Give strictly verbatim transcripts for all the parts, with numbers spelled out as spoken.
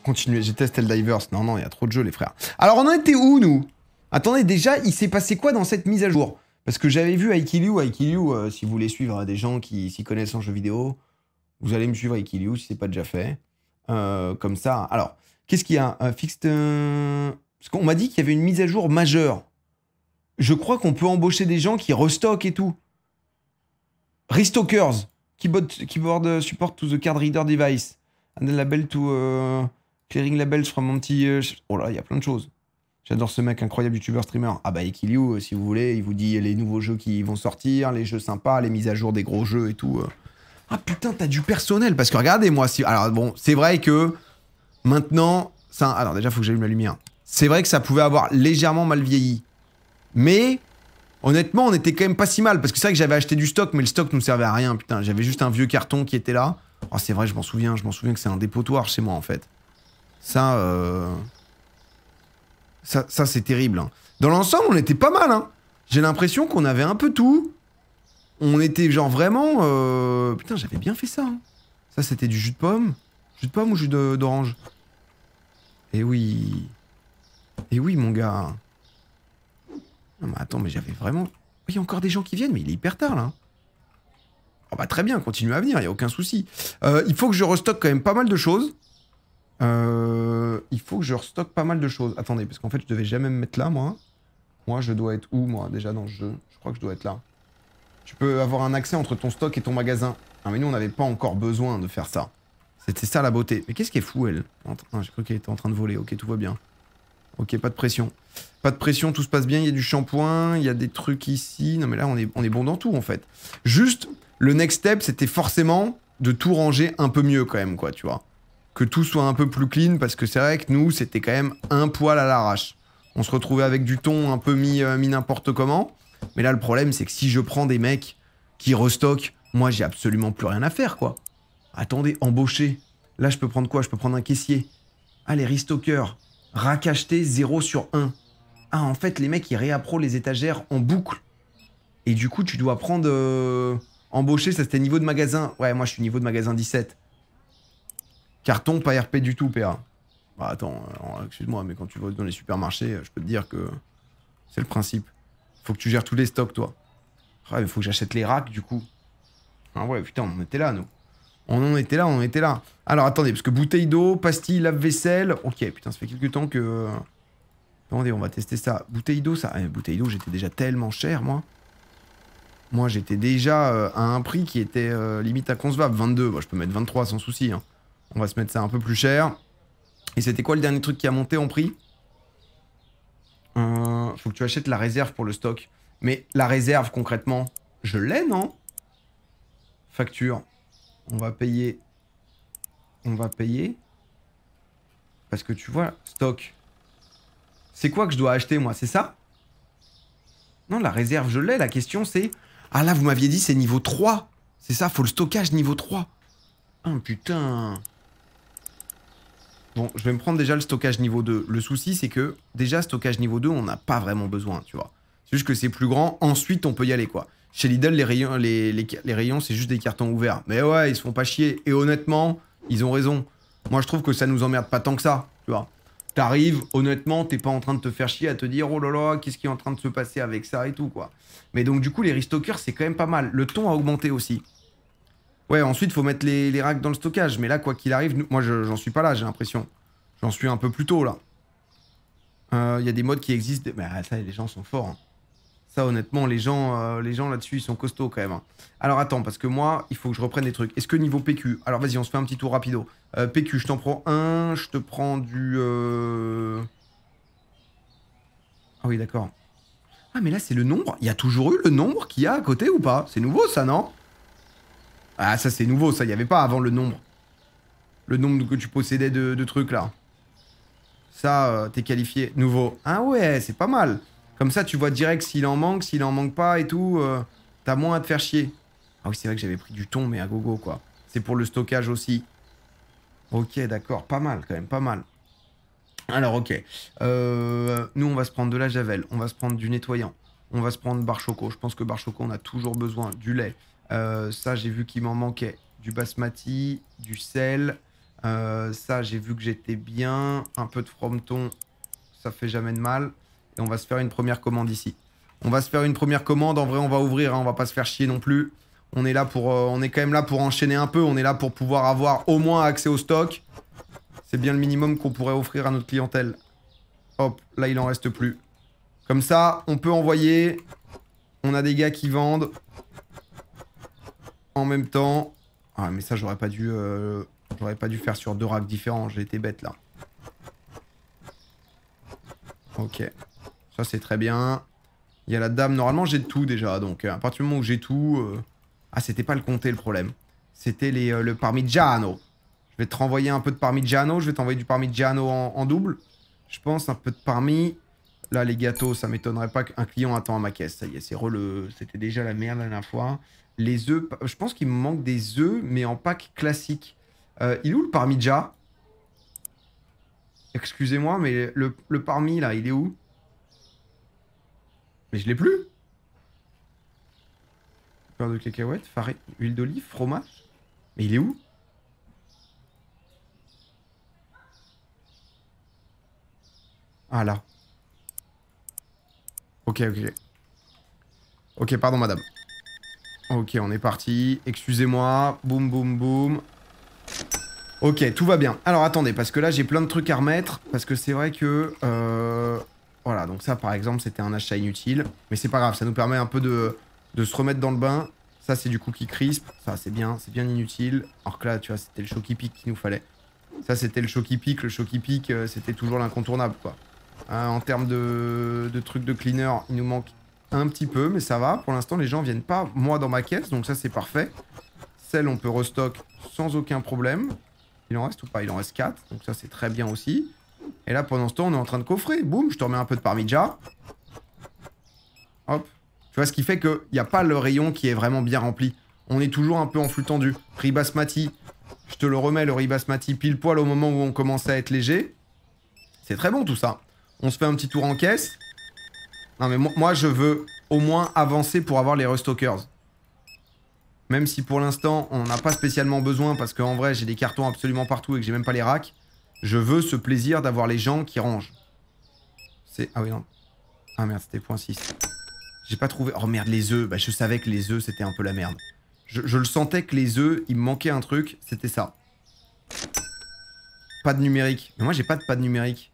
Continuez, j'ai testé le Divers. Non, non, il y a trop de jeux, les frères. Alors, on en était où, nous? Attendez, déjà, il s'est passé quoi dans cette mise à jour? Parce que j'avais vu Aikiliu, Aikiliu, euh, si vous voulez suivre des gens qui s'y connaissent en jeux vidéo, vous allez me suivre Aikiliu si c'est pas déjà fait. Euh, comme ça. Alors, qu'est-ce qu'il y a? Un fixed... Euh... Parce qu'on m'a dit qu'il y avait une mise à jour majeure. Je crois qu'on peut embaucher des gens qui restockent et tout. Restockers. Keyboard, keyboard support to the card reader device. And the label to... Uh, clearing labels from anti... Uh, oh là, il y a plein de choses. J'adore ce mec, incroyable youtubeur streamer. Ah bah Aikiliu, si vous voulez, il vous dit les nouveaux jeux qui vont sortir, les jeux sympas, les mises à jour des gros jeux et tout. Ah putain, t'as du personnel. Parce que regardez, moi, si... alors bon, c'est vrai que maintenant... Ça... Alors déjà, faut que j'allume la lumière. C'est vrai que ça pouvait avoir légèrement mal vieilli. Mais... Honnêtement, on était quand même pas si mal, parce que c'est vrai que j'avais acheté du stock, mais le stock nous servait à rien, putain. J'avais juste un vieux carton qui était là. Oh, c'est vrai, je m'en souviens, je m'en souviens que c'est un dépotoir chez moi, en fait. Ça, euh... Ça, ça c'est terrible. Hein. Dans l'ensemble, on était pas mal, hein. J'ai l'impression qu'on avait un peu tout. On était genre vraiment... Euh... Putain, j'avais bien fait ça. Hein. Ça, c'était du jus de pomme. Jus de pomme ou jus d'orange? Eh oui. Eh oui, mon gars. Non mais attends, mais j'avais vraiment... Il y a encore des gens qui viennent, mais il est hyper tard, là. Oh bah très bien, continue à venir, il n'y a aucun souci. Euh, il faut que je restocke quand même pas mal de choses. Euh, il faut que je restocke pas mal de choses. Attendez, parce qu'en fait, je devais jamais me mettre là, moi. Moi, je dois être où, moi, déjà, dans le jeu? Je crois que je dois être là. Tu peux avoir un accès entre ton stock et ton magasin. Ah, mais nous, on n'avait pas encore besoin de faire ça. C'était ça, la beauté. Mais qu'est-ce qui est fou, elle? Ah, j'ai cru qu'elle était en train de voler. Ok, tout va bien. Ok, pas de pression. Pas de pression, tout se passe bien, il y a du shampoing, il y a des trucs ici. Non mais là, on est, on est bon dans tout, en fait. Juste, le next step, c'était forcément de tout ranger un peu mieux, quand même, quoi, tu vois. Que tout soit un peu plus clean, parce que c'est vrai que nous, c'était quand même un poil à l'arrache. On se retrouvait avec du thon un peu mis, euh, mis n'importe comment. Mais là, le problème, c'est que si je prends des mecs qui restockent, moi, j'ai absolument plus rien à faire, quoi. Attendez, embaucher. Là, je peux prendre quoi? Je peux prendre un caissier. Ah, les restockers. Rack acheté zéro sur un. Ah, en fait, les mecs, ils réappro les étagères en boucle. Et du coup, tu dois prendre... Euh, embaucher, ça c'était niveau de magasin. Ouais, moi, je suis niveau de magasin dix-sept. Carton, pas R P du tout, P A. Bah, attends, excuse-moi, mais quand tu vas dans les supermarchés, je peux te dire que c'est le principe. Faut que tu gères tous les stocks, toi. Ouais, il faut que j'achète les racks, du coup. Ah ouais, putain, on était là, nous. On en était là, on en était là. Alors, attendez, parce que bouteille d'eau, pastille, lave-vaisselle... Ok, putain, ça fait quelques temps que... Attendez, on va tester ça. Bouteille d'eau, ça... Eh, bouteille d'eau, j'étais déjà tellement cher, moi. Moi, j'étais déjà euh, à un prix qui était euh, limite inconcevable. vingt-deux, bah, je peux mettre vingt-trois sans souci. Hein. On va se mettre ça un peu plus cher. Et c'était quoi le dernier truc qui a monté en prix? euh, Faut que tu achètes la réserve pour le stock. Mais la réserve, concrètement, je l'ai, non? Facture. On va payer... On va payer... Parce que tu vois, stock... C'est quoi que je dois acheter, moi? C'est ça? Non, la réserve, je l'ai. La question, c'est... Ah, là, vous m'aviez dit, c'est niveau trois. C'est ça, faut le stockage niveau trois. Ah, putain. Bon, je vais me prendre déjà le stockage niveau deux. Le souci, c'est que, déjà, stockage niveau deux, on n'a pas vraiment besoin, tu vois. C'est juste que c'est plus grand. Ensuite, on peut y aller, quoi. Chez Lidl, les rayons, les, les, les rayons, c'est juste des cartons ouverts. Mais ouais, ils se font pas chier. Et honnêtement, ils ont raison. Moi, je trouve que ça nous emmerde pas tant que ça, tu vois. T'arrives, honnêtement, t'es pas en train de te faire chier à te dire oh là là, qu'est-ce qui est en train de se passer avec ça et tout, quoi. Mais donc, du coup, les restockers, c'est quand même pas mal. Le ton a augmenté aussi. Ouais, ensuite, faut mettre les, les racks dans le stockage. Mais là, quoi qu'il arrive, nous, moi, j'en suis pas là, j'ai l'impression. J'en suis un peu plus tôt, là. Il euh, y a des modes qui existent. Mais ah, ça, les gens sont forts. Hein. Ça, honnêtement, les gens, euh, les gens là-dessus, ils sont costauds, quand même. Hein. Alors, attends, parce que moi, il faut que je reprenne des trucs. Est-ce que niveau P Q... Alors, vas-y, on se fait un petit tour rapido. Euh, P Q, je t'en prends un. Je te prends du... Euh... Ah oui, d'accord. Ah, mais là, c'est le nombre. Il y a toujours eu le nombre qu'il y a à côté ou pas? C'est nouveau, ça, non? Ah, ça, c'est nouveau, ça. Il n'y avait pas avant le nombre. Le nombre que tu possédais de, de trucs, là. Ça, euh, t'es qualifié. Nouveau. Ah ouais, c'est pas mal. Comme ça, tu vois direct s'il en manque, s'il en manque pas et tout. Euh, T'as moins à te faire chier. Ah oui, c'est vrai que j'avais pris du thon, mais à gogo, quoi. C'est pour le stockage aussi. Ok, d'accord. Pas mal, quand même. Pas mal. Alors, ok. Euh, nous, on va se prendre de la javel. On va se prendre du nettoyant. On va se prendre bar choco. Je pense que bar choco, on a toujours besoin. Du lait. Euh, ça, j'ai vu qu'il m'en manquait. Du basmati, du sel. Euh, ça, j'ai vu que j'étais bien. Un peu de frometon, ça fait jamais de mal. Et on va se faire une première commande ici. On va se faire une première commande. En vrai, on va ouvrir. Hein. On va pas se faire chier non plus. On est là pour, euh, on est quand même là pour enchaîner un peu. On est là pour pouvoir avoir au moins accès au stock. C'est bien le minimum qu'on pourrait offrir à notre clientèle. Hop, là, il en reste plus. Comme ça, on peut envoyer. On a des gars qui vendent. En même temps. Ah, mais ça, j'aurais pas dû... Euh... J'aurais pas dû faire sur deux racks différents. J'ai été bête, là. Ok. Ça, c'est très bien. Il y a la dame. Normalement, j'ai tout, déjà. Donc, à partir du moment où j'ai tout... Euh... Ah, c'était pas le comté, le problème. C'était les, euh, le parmigiano. Je vais te renvoyer un peu de parmigiano. Je vais t'envoyer du parmigiano en, en double. Je pense un peu de parmi. Là, les gâteaux, ça m'étonnerait pas qu'un client attend à ma caisse. Ça y est, c'est re le... C'était déjà la merde la dernière fois. Les œufs, je pense qu'il me manque des œufs, mais en pack classique. Euh, il est où le parmigia? Excusez-moi, mais le, le parmi, là, il est où? Mais je l'ai plus. Beurre de cacahuète, farine, huile d'olive, fromage. Mais il est où? Ah, là. Ok, ok. Ok, pardon, madame. Ok, on est parti. Excusez-moi. Boum, boum, boum. Ok, tout va bien. Alors, attendez, parce que là, j'ai plein de trucs à remettre. Parce que c'est vrai que... Euh... Voilà, donc ça, par exemple, c'était un achat inutile. Mais c'est pas grave, ça nous permet un peu de, de se remettre dans le bain. Ça, c'est du cookie crisp. Ça, c'est bien, c'est bien inutile. Alors que là, tu vois, c'était le choc pic qu'il nous fallait. Ça, c'était le choc pic. Le choc pic, euh, c'était toujours l'incontournable, quoi. Euh, en termes de, de trucs de cleaner, il nous manque un petit peu, mais ça va. Pour l'instant, les gens viennent pas, moi, dans ma caisse. Donc ça, c'est parfait. Celle, on peut restock sans aucun problème. Il en reste ou pas? Il en reste quatre. Donc ça, c'est très bien aussi. Et là, pendant ce temps, on est en train de coffrer. Boum, je te remets un peu de parmigiano. Hop. Tu vois, ce qui fait qu'il n'y a pas le rayon qui est vraiment bien rempli. On est toujours un peu en flux tendu. Riz basmati, je te le remets, le riz basmati, pile poil au moment où on commence à être léger. C'est très bon tout ça. On se fait un petit tour en caisse. Non mais moi, je veux au moins avancer pour avoir les restockers. Même si pour l'instant, on n'a pas spécialement besoin parce qu'en vrai, j'ai des cartons absolument partout et que j'ai même pas les racks. Je veux ce plaisir d'avoir les gens qui rangent. C'est... Ah oui, non. Ah merde, c'était point six. J'ai pas trouvé... Oh merde, les œufs. Bah, je savais que les œufs, c'était un peu la merde. Je, je le sentais que les œufs, il me manquait un truc. C'était ça. Pas de numérique. Mais moi, j'ai pas de pas de numérique.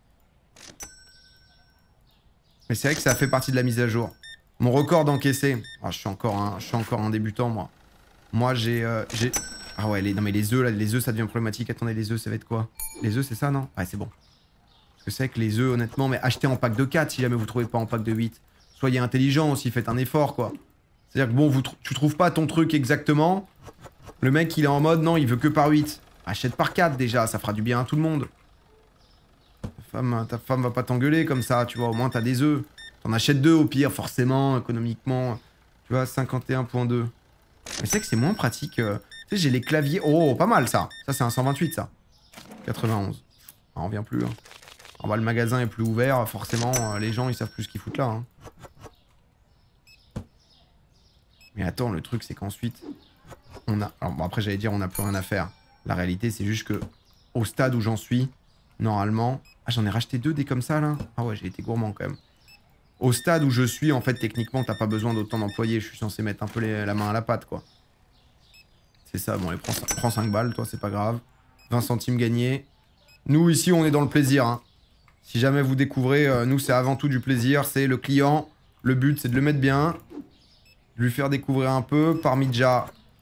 Mais c'est vrai que ça fait partie de la mise à jour. Mon record d'encaisser. Oh, je suis encore un, je suis encore un débutant, moi. Moi, j'ai... Euh, j'ai... Ah ouais, les... non mais les œufs, là, les œufs, ça devient problématique. Attendez, les œufs, ça va être quoi? Les œufs, c'est ça, non? Ouais, c'est bon. Parce que c'est vrai que les œufs, honnêtement, mais achetez en pack de quatre si jamais vous trouvez pas en pack de huit. Soyez intelligent aussi, faites un effort, quoi. C'est-à-dire que bon, vous, tu trouves pas ton truc exactement. Le mec, il est en mode, non, il veut que par huit. Achète par quatre, déjà, ça fera du bien à tout le monde. Ta femme, ta femme va pas t'engueuler comme ça, tu vois, au moins t'as des œufs. T'en achètes deux, au pire, forcément, économiquement. Tu vois, cinquante et un virgule deux. Mais c'est vrai que c'est moins pratique. Euh... Tu sais, j'ai les claviers... Oh, pas mal, ça. Ça, c'est un cent vingt-huit, ça. quatre-vingt-onze. Ah, on revient plus, hein. Ah bah, le magasin est plus ouvert, forcément, euh, les gens, ils savent plus ce qu'ils foutent là, hein. Mais attends, le truc, c'est qu'ensuite, on a... Alors, bon, après, j'allais dire, on n'a plus rien à faire. La réalité, c'est juste que, au stade où j'en suis, normalement... Ah, j'en ai racheté deux, des comme ça, là. Ah ouais, j'ai été gourmand, quand même. Au stade où je suis, en fait, techniquement, t'as pas besoin d'autant d'employés. Je suis censé mettre un peu les... la main à la pâte, quoi. C'est ça, bon, allez, prends, prends cinq balles, toi, c'est pas grave. vingt centimes gagnés. Nous, ici, on est dans le plaisir, hein. Si jamais vous découvrez, euh, nous, c'est avant tout du plaisir. C'est le client. Le but, c'est de le mettre bien. De lui faire découvrir un peu. Parmigia.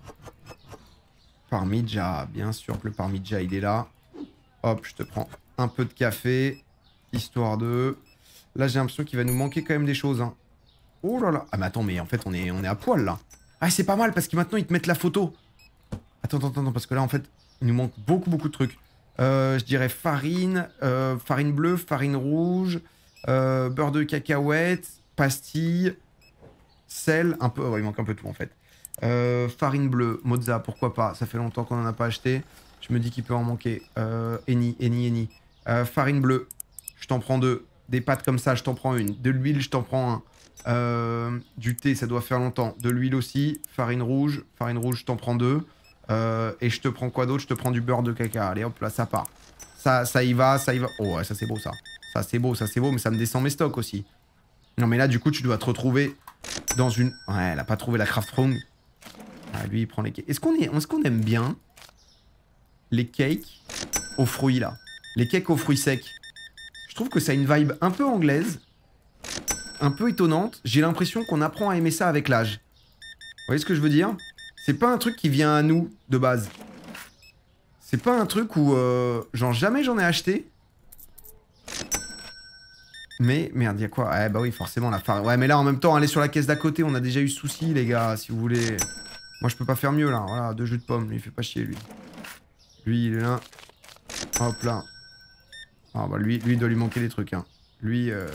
Parmigia. Bien sûr que le parmigia, il est là. Hop, je te prends un peu de café. Histoire de... Là, j'ai l'impression qu'il va nous manquer quand même des choses, hein. Oh là là. Ah, mais attends, mais en fait, on est, on est à poil, là. Ah, c'est pas mal, parce que maintenant, ils te mettent la photo. Attends, attends, attends, parce que là, en fait, il nous manque beaucoup, beaucoup de trucs. Euh, je dirais farine, euh, farine bleue, farine rouge, euh, beurre de cacahuète, pastilles, sel, un peu... Oh, il manque un peu tout, en fait. Euh, farine bleue, mozza, pourquoi pas. Ça fait longtemps qu'on n'en a pas acheté. Je me dis qu'il peut en manquer. Euh, Eni, Eni, Eni. Euh, farine bleue, je t'en prends deux. Des pâtes comme ça, je t'en prends une. De l'huile, je t'en prends un. Euh, du thé, ça doit faire longtemps. De l'huile aussi. Farine rouge, farine rouge, je t'en prends deux. Euh, et je te prends quoi d'autre? Je te prends du beurre de caca. Allez, hop, là, ça part. Ça, ça y va, ça y va. Oh, ouais, ça, c'est beau, ça. Ça, c'est beau, ça, c'est beau, mais ça me descend mes stocks aussi. Non, mais là, du coup, tu dois te retrouver dans une... Ouais, elle a pas trouvé la craft room. Ah, lui, il prend les cakes. Est-ce qu'on est... Est qu'on aime bien les cakes aux fruits, là? Les cakes aux fruits secs. Je trouve que ça a une vibe un peu anglaise. Un peu étonnante. J'ai l'impression qu'on apprend à aimer ça avec l'âge. Vous voyez ce que je veux dire? C'est pas un truc qui vient à nous, de base. C'est pas un truc où... Euh, genre, jamais j'en ai acheté. Mais, merde, y'a quoi? Eh bah oui, forcément, la farine. Ouais, mais là, en même temps, aller sur la caisse d'à côté, on a déjà eu ce souci, les gars, si vous voulez. Moi, je peux pas faire mieux, là. Voilà, deux jus de pommes. Lui, il fait pas chier, lui. Lui, il est là. Hop, là. Ah, bah, lui, lui, il doit lui manquer des trucs, hein. Lui, euh...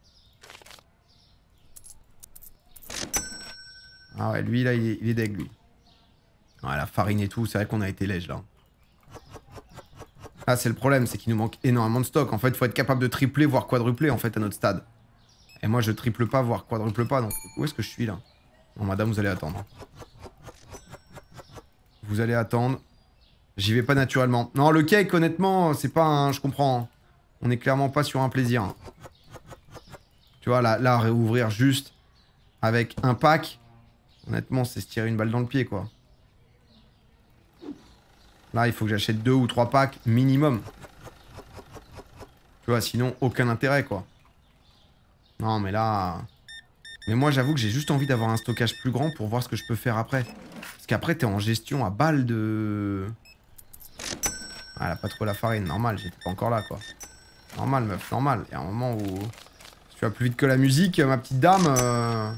Ah ouais, lui, là, il est, il est deg, lui. Ouais, la farine et tout, c'est vrai qu'on a été lège, là. Ah, c'est le problème, c'est qu'il nous manque énormément de stock. En fait, il faut être capable de tripler, voire quadrupler, en fait, à notre stade. Et moi, je triple pas, voire quadruple pas, donc... Où est-ce que je suis, là? Non, madame, vous allez attendre. Vous allez attendre. J'y vais pas naturellement. Non, le cake, honnêtement, c'est pas un... Je comprends. On est clairement pas sur un plaisir. Tu vois, là, là, réouvrir juste avec un pack, honnêtement, c'est se tirer une balle dans le pied, quoi. Là, il faut que j'achète deux ou trois packs minimum. Tu vois, sinon, aucun intérêt, quoi. Non, mais là... Mais moi, j'avoue que j'ai juste envie d'avoir un stockage plus grand pour voir ce que je peux faire après. Parce qu'après, t'es en gestion à balle de... Ah, elle a pas trop la farine. Normal, j'étais pas encore là, quoi. Normal, meuf, normal. Il y a un moment où... Si tu vas plus vite que la musique, ma petite dame... Euh...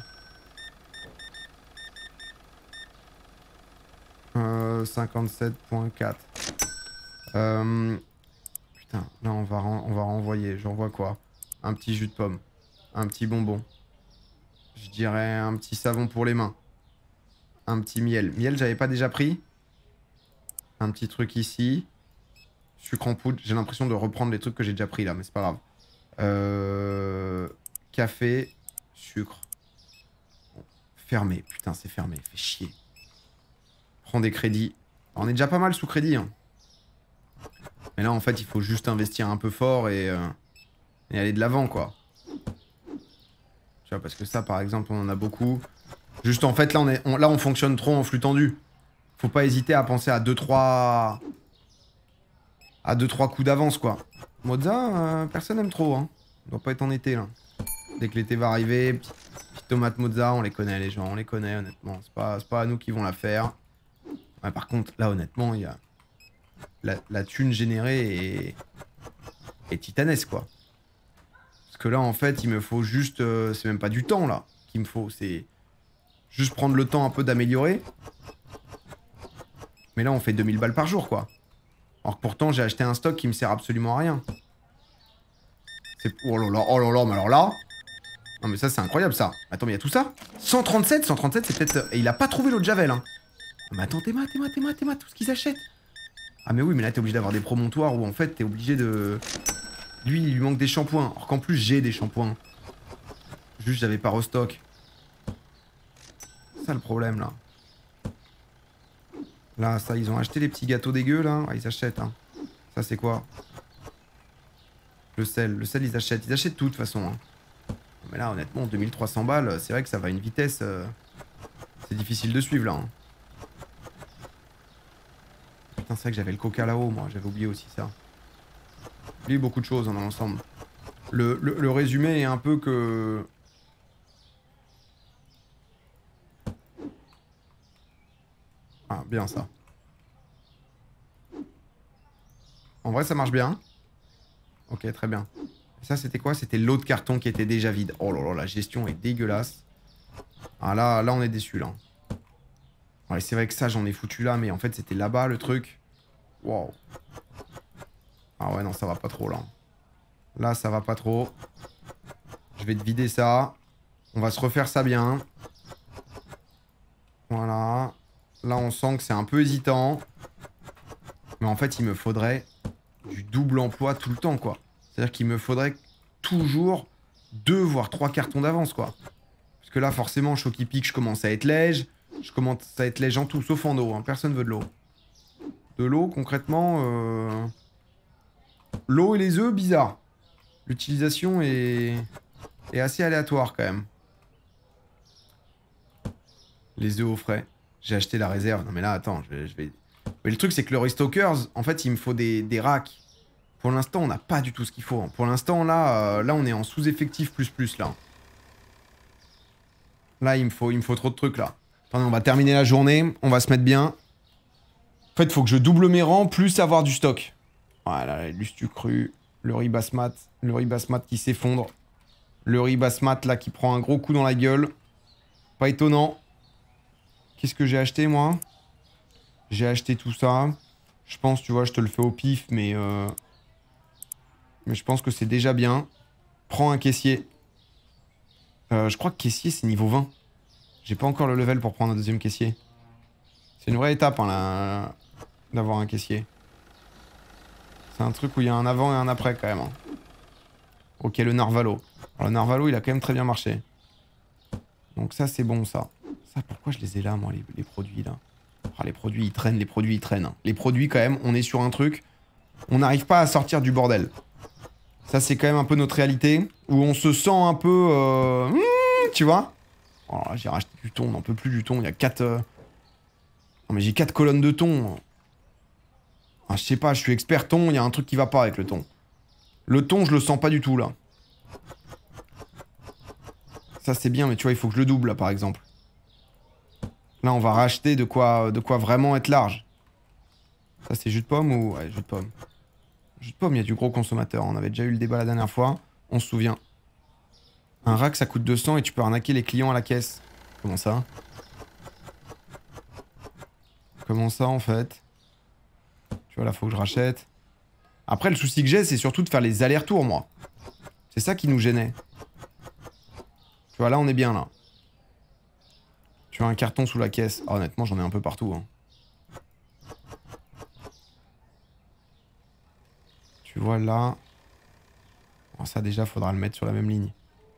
Euh, cinquante-sept point quatre. Euh... Putain, là on va, on va renvoyer. J'envoie quoi? Un petit jus de pomme. Un petit bonbon. Je dirais un petit savon pour les mains. Un petit miel. Miel, j'avais pas déjà pris? Un petit truc ici. Sucre en poudre. J'ai l'impression de reprendre les trucs que j'ai déjà pris là, mais c'est pas grave. Euh... Café. Sucre. Bon. Fermé. Putain, c'est fermé. Fait chier. Prends des crédits. Alors, on est déjà pas mal sous crédit. Hein. Mais là, en fait, il faut juste investir un peu fort et, euh, et aller de l'avant, quoi. Tu vois, parce que ça, par exemple, on en a beaucoup. Juste, en fait, là, on, est, on, là, on fonctionne trop en flux tendu. Faut pas hésiter à penser à deux trois... À deux trois coups d'avance, quoi. Mozza, euh, personne n'aime trop, hein. On doit pas être en été, là. Dès que l'été va arriver, petite, petite tomate mozza, on les connaît, les gens, on les connaît, honnêtement. C'est pas, c'est pas à nous qui vont la faire. Ouais, par contre, là, honnêtement, il y a... La, la thune générée est... est titanesque, quoi. Parce que là, en fait, il me faut juste... Euh, c'est même pas du temps, là, qu'il me faut. C'est juste prendre le temps un peu d'améliorer. Mais là, on fait deux mille balles par jour, quoi. Alors que pourtant, j'ai acheté un stock qui me sert absolument à rien. C'est... Oh là là, oh là là, mais alors là... Non, mais ça, c'est incroyable, ça. Attends, mais il y a tout ça? cent trente-sept, cent trente-sept, c'est peut-être... Et il a pas trouvé l'eau de Javel, hein. Mais attends, t'es mat, t'es mat, t'es mat, t'es mat, tout ce qu'ils achètent. Ah mais oui, mais là, t'es obligé d'avoir des promontoires où, en fait, t'es obligé de... Lui, il lui manque des shampoings. Alors qu'en plus, j'ai des shampoings. Juste, j'avais pas restock. C'est ça, le problème, là. Là, ça, ils ont acheté les petits gâteaux dégueux, là. Ah, ils achètent, hein. Ça, c'est quoi? Le sel. Le sel, ils achètent. Ils achètent tout, de toute façon, hein. Mais là, honnêtement, deux mille trois cents balles, c'est vrai que ça va à une vitesse... Euh... C'est difficile de suivre, là, hein. Putain, c'est vrai que j'avais le coca là-haut, moi. J'avais oublié aussi ça. J'ai oublié beaucoup de choses, hein, dans l'ensemble. Le, le, le résumé est un peu que... Ah, bien, ça. En vrai, ça marche bien. Ok, très bien. Et ça, c'était quoi? C'était l'eau de carton qui était déjà vide. Oh là là, la gestion est dégueulasse. Ah, là, là on est déçu, là. Ouais, c'est vrai que ça, j'en ai foutu là, mais en fait, c'était là-bas, le truc. Wow. Ah ouais, non, ça va pas trop, là. Là, ça va pas trop. Je vais te vider ça. On va se refaire ça bien. Voilà. Là, on sent que c'est un peu hésitant. Mais en fait, il me faudrait du double emploi tout le temps, quoi. C'est-à-dire qu'il me faudrait toujours deux, voire trois cartons d'avance, quoi. Parce que là, forcément, Choc Pic, je commence à être léger. Je commence à être léger en tout, sauf en eau. Hein. Personne veut de l'eau. De l'eau, concrètement... Euh... L'eau et les œufs, bizarre. L'utilisation est... est assez aléatoire, quand même. Les œufs au frais. J'ai acheté la réserve. Non, mais là, attends, je vais... Je vais... Mais le truc, c'est que le Restalkers, en fait, il me faut des, des racks. Pour l'instant, on n'a pas du tout ce qu'il faut. Pour l'instant, là, euh, là, on est en sous-effectif plus plus, là. Là, il me faut, il me faut trop de trucs, là. Attendez, on va terminer la journée. On va se mettre bien. En fait, il faut que je double mes rangs, plus avoir du stock. Voilà, l'ustu cru, le riz basmat, le riz basmat qui s'effondre. Le riz basmat, là, qui prend un gros coup dans la gueule. Pas étonnant. Qu'est-ce que j'ai acheté, moi? J'ai acheté tout ça. Je pense, tu vois, je te le fais au pif, mais... Euh... Mais je pense que c'est déjà bien. Prends un caissier. Euh, je crois que caissier, c'est niveau vingt. J'ai pas encore le level pour prendre un deuxième caissier. C'est une vraie étape, hein, là, d'avoir un caissier. C'est un truc où il y a un avant et un après, quand même. Hein. Ok, le Narvalo. Alors, le Narvalo, il a quand même très bien marché. Donc ça, c'est bon, ça. Ça, pourquoi je les ai là, moi, les, les produits, là? Oh, les produits, ils traînent, les produits, ils traînent. Hein. Les produits, quand même, on est sur un truc... On n'arrive pas à sortir du bordel. Ça, c'est quand même un peu notre réalité, où on se sent un peu... Euh... Mmh, tu vois? Oh, j'ai racheté du thon, on n'en peut plus du thon. Il y a quatre... Euh... Non, mais j'ai quatre colonnes de thon. Ah, je sais pas, je suis expert thon, il y a un truc qui va pas avec le thon. Le thon, je le sens pas du tout, là. Ça, c'est bien, mais tu vois, il faut que je le double, là, par exemple. Là, on va racheter de quoi, de quoi vraiment être large. Ça, c'est jus de pomme ou... Ouais, jus de pomme. Jus de pomme, il y a du gros consommateur. On avait déjà eu le débat la dernière fois. On se souvient. Un rack, ça coûte deux cents et tu peux arnaquer les clients à la caisse. Comment ça? Comment ça, en fait? Tu vois, là, faut que je rachète. Après, le souci que j'ai, c'est surtout de faire les allers-retours, moi. C'est ça qui nous gênait. Tu vois, là, on est bien, là. Tu as un carton sous la caisse. Ah, honnêtement, j'en ai un peu partout. Hein. Tu vois, là... Bon, ça, déjà, faudra le mettre sur la même ligne.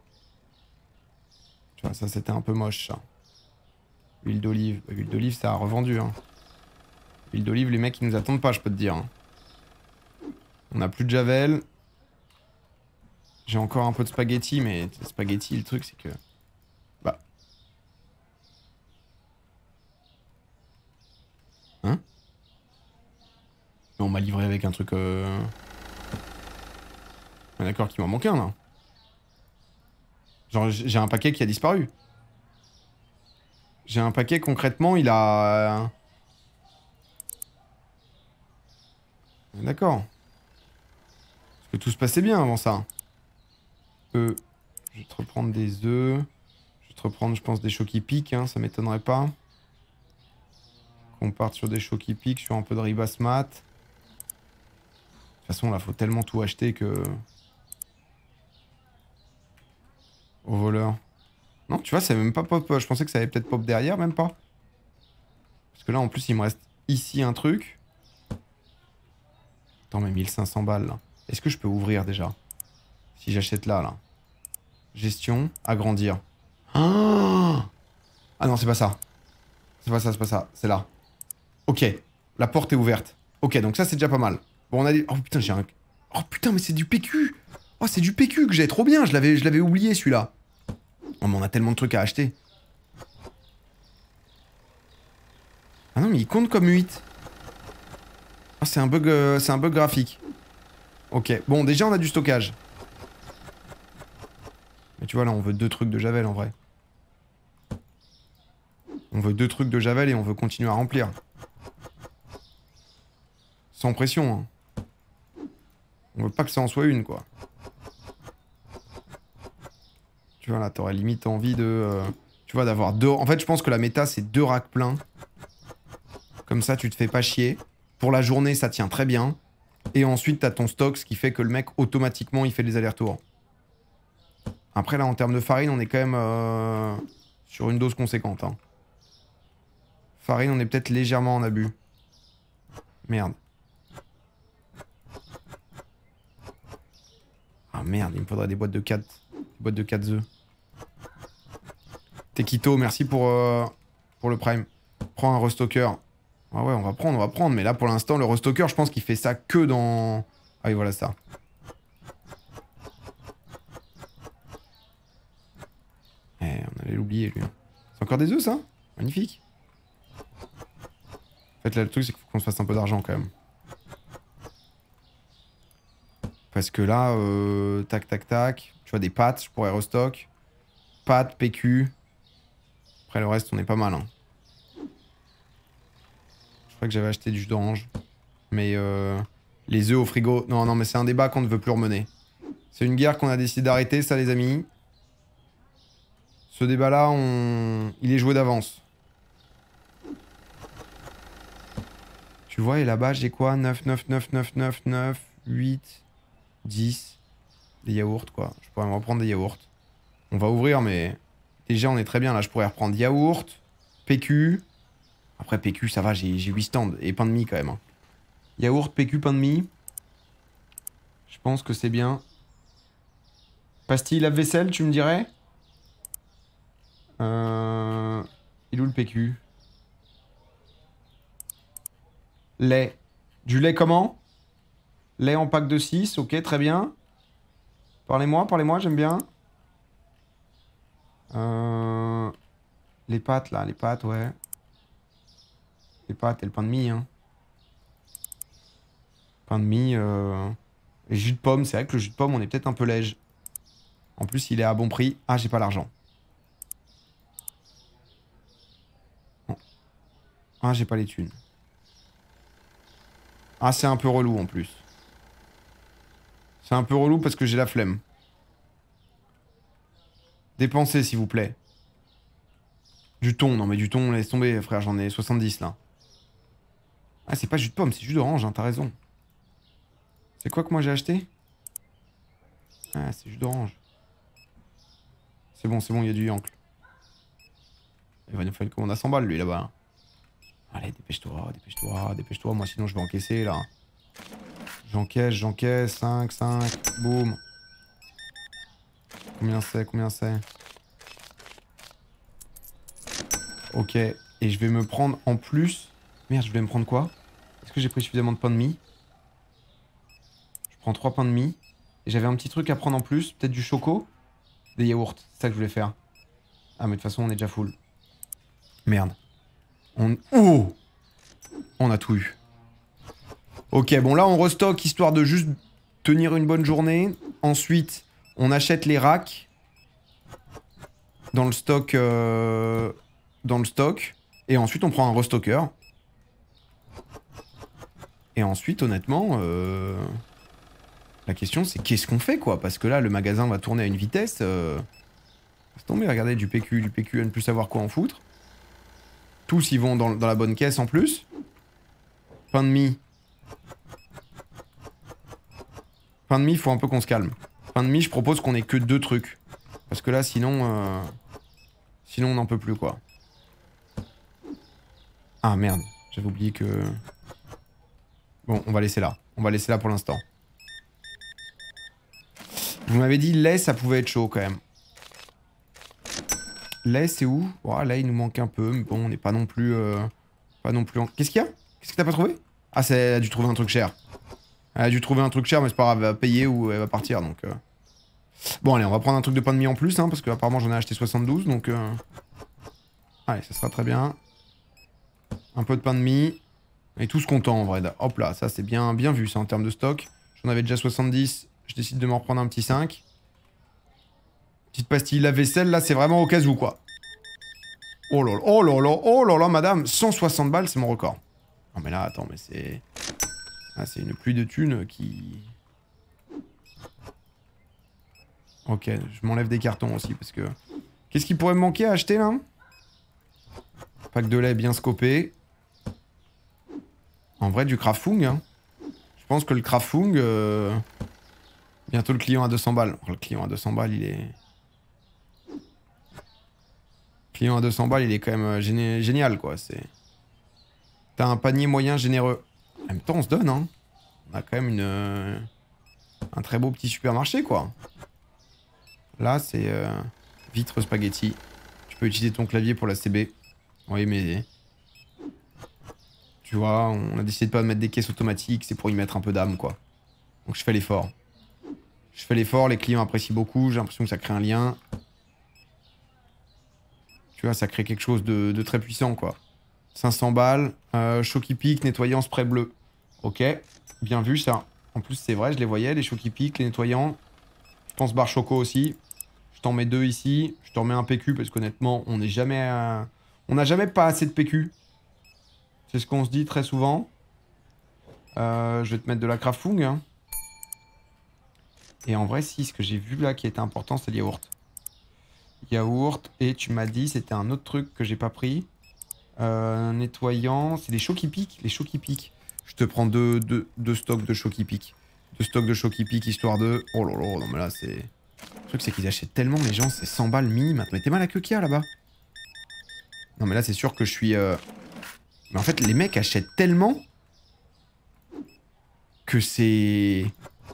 Tu vois, ça, c'était un peu moche, ça. Huile d'olive. Bah, huile d'olive, ça a revendu, hein. Huile d'olive, les mecs, ils nous attendent pas, je peux te dire. Hein. On n'a plus de javel. J'ai encore un peu de spaghetti, mais spaghetti, le truc, c'est que... Bah... Hein? On m'a livré avec un truc... Euh... D'accord qu'il m'en manque un, là. Genre, j'ai un paquet qui a disparu. J'ai un paquet, concrètement, il a... D'accord. Parce que tout se passait bien avant ça. Euh, je vais te reprendre des œufs. Je vais te reprendre, je pense, des chocs qui piquent, hein, ça m'étonnerait pas. Qu'on parte sur des chocs qui piquent, sur un peu de riz basmat. De toute façon, là, faut tellement tout acheter que... Au voleur. Non, tu vois, c'est même pas pop. Je pensais que ça allait peut-être pop derrière, même pas. Parce que là, en plus, il me reste ici un truc. Attends, mais mille cinq cents balles, là. Est-ce que je peux ouvrir, déjà? Si j'achète là, là. Gestion, agrandir. Ah, ah non, c'est pas ça. C'est pas ça, c'est pas ça. C'est là. Ok. La porte est ouverte. Ok, donc ça, c'est déjà pas mal. Bon, on a des... Oh putain, j'ai un... Oh putain, mais c'est du P Q. Oh, c'est du P Q que j'ai. Trop bien. Je l'avais je l'avais oublié, celui-là. Oh, mais on a tellement de trucs à acheter. Ah non, mais il compte comme huit. Oh, c'est un bug, euh, c'est un bug graphique. Ok. Bon, déjà, on a du stockage. Mais tu vois, là, on veut deux trucs de javel, en vrai. On veut deux trucs de javel et on veut continuer à remplir. Sans pression, hein. On veut pas que ça en soit une, quoi. Tu vois, là, t'aurais limite envie de... Euh, tu vois, d'avoir deux... En fait, je pense que la méta, c'est deux racks pleins. Comme ça, tu te fais pas chier. Pour la journée, ça tient très bien. Et ensuite, t'as ton stock, ce qui fait que le mec, automatiquement, il fait les allers-retours. Après, là, en termes de farine, on est quand même euh, sur une dose conséquente. Hein. Farine, on est peut-être légèrement en abus. Merde. Ah merde, il me faudrait des boîtes de quatre. Des boîtes de quatre œufs. Tekito, merci pour, euh, pour le prime. Prends un restocker. Ah ouais, on va prendre, on va prendre. Mais là, pour l'instant, le restocker, je pense qu'il fait ça que dans... Ah oui, voilà ça. Eh, on allait l'oublier, lui. C'est encore des œufs, ça? Magnifique. En fait, là, le truc, c'est qu'il faut qu'on se fasse un peu d'argent, quand même. Parce que là, euh, tac, tac, tac. Tu vois, des pâtes, je pourrais restock. Pâtes, P Q. Après, le reste, on est pas mal, hein. Je crois que j'avais acheté du jus d'orange. Mais euh, les œufs au frigo... Non, non, mais c'est un débat qu'on ne veut plus remener. C'est une guerre qu'on a décidé d'arrêter, ça, les amis. Ce débat-là, on... il est joué d'avance. Tu vois, et là-bas, j'ai quoi? neuf, neuf, neuf, neuf, neuf, neuf, huit, dix. Des yaourts, quoi. Je pourrais me reprendre des yaourts. On va ouvrir, mais... Déjà, on est très bien, là. Je pourrais reprendre yaourt, P Q... Après, P Q, ça va, j'ai huit stands. Et pain de mie, quand même. Hein. Yaourt, P Q, pain de mie. Je pense que c'est bien. Pastille lave-vaisselle, tu me dirais? Euh... Il est où le P Q? Lait. Du lait comment? Lait en pack de six, ok, très bien. Parlez-moi, parlez-moi, j'aime bien. Euh... Les pâtes, là, les pâtes, ouais. Les pâtes et le pain de mie, hein. Pain de mie, euh... Et jus de pomme, c'est vrai que le jus de pomme, on est peut-être un peu léger. En plus, il est à bon prix. Ah, j'ai pas l'argent. Bon. Ah, j'ai pas les thunes. Ah, c'est un peu relou, en plus. C'est un peu relou parce que j'ai la flemme. Dépensez, s'il vous plaît. Du thon, non mais du thon, laisse tomber, frère, j'en ai soixante-dix, là. Ah, c'est pas jus de pomme, c'est jus d'orange, hein, t'as raison. C'est quoi que moi j'ai acheté? Ah, c'est jus d'orange. C'est bon, c'est bon, il y a du yank. Il va nous faire une commande à cent balles, lui, là-bas. Allez, dépêche-toi, dépêche-toi, dépêche-toi. Moi, sinon, je vais encaisser, là. J'encaisse, j'encaisse. cinq, cinq, boum. Combien c'est, combien c'est? Ok. Et je vais me prendre en plus... Merde, je vais me prendre quoi? Est-ce que j'ai pris suffisamment de pain de mie? Je prends trois pains de mie. Et j'avais un petit truc à prendre en plus. Peut-être du choco? Des yaourts. C'est ça que je voulais faire. Ah, mais de toute façon, on est déjà full. Merde. On... Oh! On a tout eu. Ok, bon là, on restock histoire de juste tenir une bonne journée. Ensuite, on achète les racks. Dans le stock... Euh... Dans le stock. Et ensuite, on prend un restocker. Et ensuite, honnêtement... Euh... La question, c'est qu'est-ce qu'on fait, quoi? Parce que là, le magasin va tourner à une vitesse... Euh... Laisse tomber, regardez, du P Q, du P Q, à ne plus savoir quoi en foutre. Tous, ils vont dans, dans la bonne caisse, en plus. Pain de mie. Pain de mie, il faut un peu qu'on se calme. Pain de mie, je propose qu'on ait que deux trucs. Parce que là, sinon... Euh... Sinon, on n'en peut plus, quoi. Ah, merde. J'avais oublié que... Bon, on va laisser là. On va laisser là pour l'instant. Vous m'avez dit lait, ça pouvait être chaud, quand même. Lait, c'est où? Oh, là, il nous manque un peu. Mais bon, on n'est pas non plus... Euh... Pas non plus... En... Qu'est-ce qu'il y a? Qu'est-ce que t'as pas trouvé? Ah, c'est... elle a dû trouver un truc cher. Elle a dû trouver un truc cher, mais c'est pas grave. Elle va payer ou elle va partir, donc... Euh... Bon, allez, on va prendre un truc de pain de mie en plus, hein, parce que apparemment j'en ai acheté soixante-douze, donc... Euh... Allez, ça sera très bien. Un peu de pain de mie. Et tous contents, en vrai. Hop là, ça c'est bien, bien vu, ça, en termes de stock. J'en avais déjà soixante-dix. Je décide de m'en reprendre un petit cinq. Petite pastille lave-vaisselle, là, c'est vraiment au cas où, quoi. Oh là là, oh là là, oh là là, madame. cent soixante balles, c'est mon record. Non, mais là, attends, mais c'est... Ah, c'est une pluie de thunes qui... Ok, je m'enlève des cartons aussi, parce que... Qu'est-ce qui pourrait me manquer à acheter, là? Pack de lait bien scopé. En vrai, du Krafung, hein. Je pense que le Krafung... Euh... Bientôt le client à deux cents balles. Oh, le client à deux cents balles, il est... Le client à deux cents balles, il est quand même géni... génial, quoi. C'est... T'as un panier moyen généreux. En même temps, on se donne, hein. On a quand même une... Un très beau petit supermarché, quoi. Là, c'est... Euh... Vitre spaghetti. Tu peux utiliser ton clavier pour la C B. Oui, mais... Tu vois, on a décidé de pas mettre des caisses automatiques, c'est pour y mettre un peu d'âme, quoi. Donc je fais l'effort. Je fais l'effort, les clients apprécient beaucoup, j'ai l'impression que ça crée un lien. Tu vois, ça crée quelque chose de, de très puissant, quoi. cinq cents balles, euh, chaud qui pique, nettoyant, spray bleu. Ok, bien vu ça. En plus, c'est vrai, je les voyais, les chauds qui piquent, les nettoyants. Je pense barre choco aussi. Je t'en mets deux ici. Je t'en mets un P Q parce qu'honnêtement, on n'est jamais... euh, on n'a jamais pas assez de P Q. C'est ce qu'on se dit très souvent. Euh, je vais te mettre de la Krafung. Hein. Et en vrai, si, ce que j'ai vu là qui était important, c'est le yaourt. Yaourt. Et tu m'as dit, c'était un autre truc que j'ai pas pris. Euh, nettoyant. C'est les chauds qui piquent. Les chauds qui piquent. Je te prends deux, deux, deux stocks de chauds qui piquent. Deux stocks de chauds qui piquent, histoire de... Oh là là, non mais là, c'est... Le truc, c'est qu'ils achètent tellement, les gens, c'est cent balles minimum. Mais t'es mal à queue qu'il y a là-bas. Non mais là, c'est sûr que je suis... Euh... Mais en fait, les mecs achètent tellement... que c'est...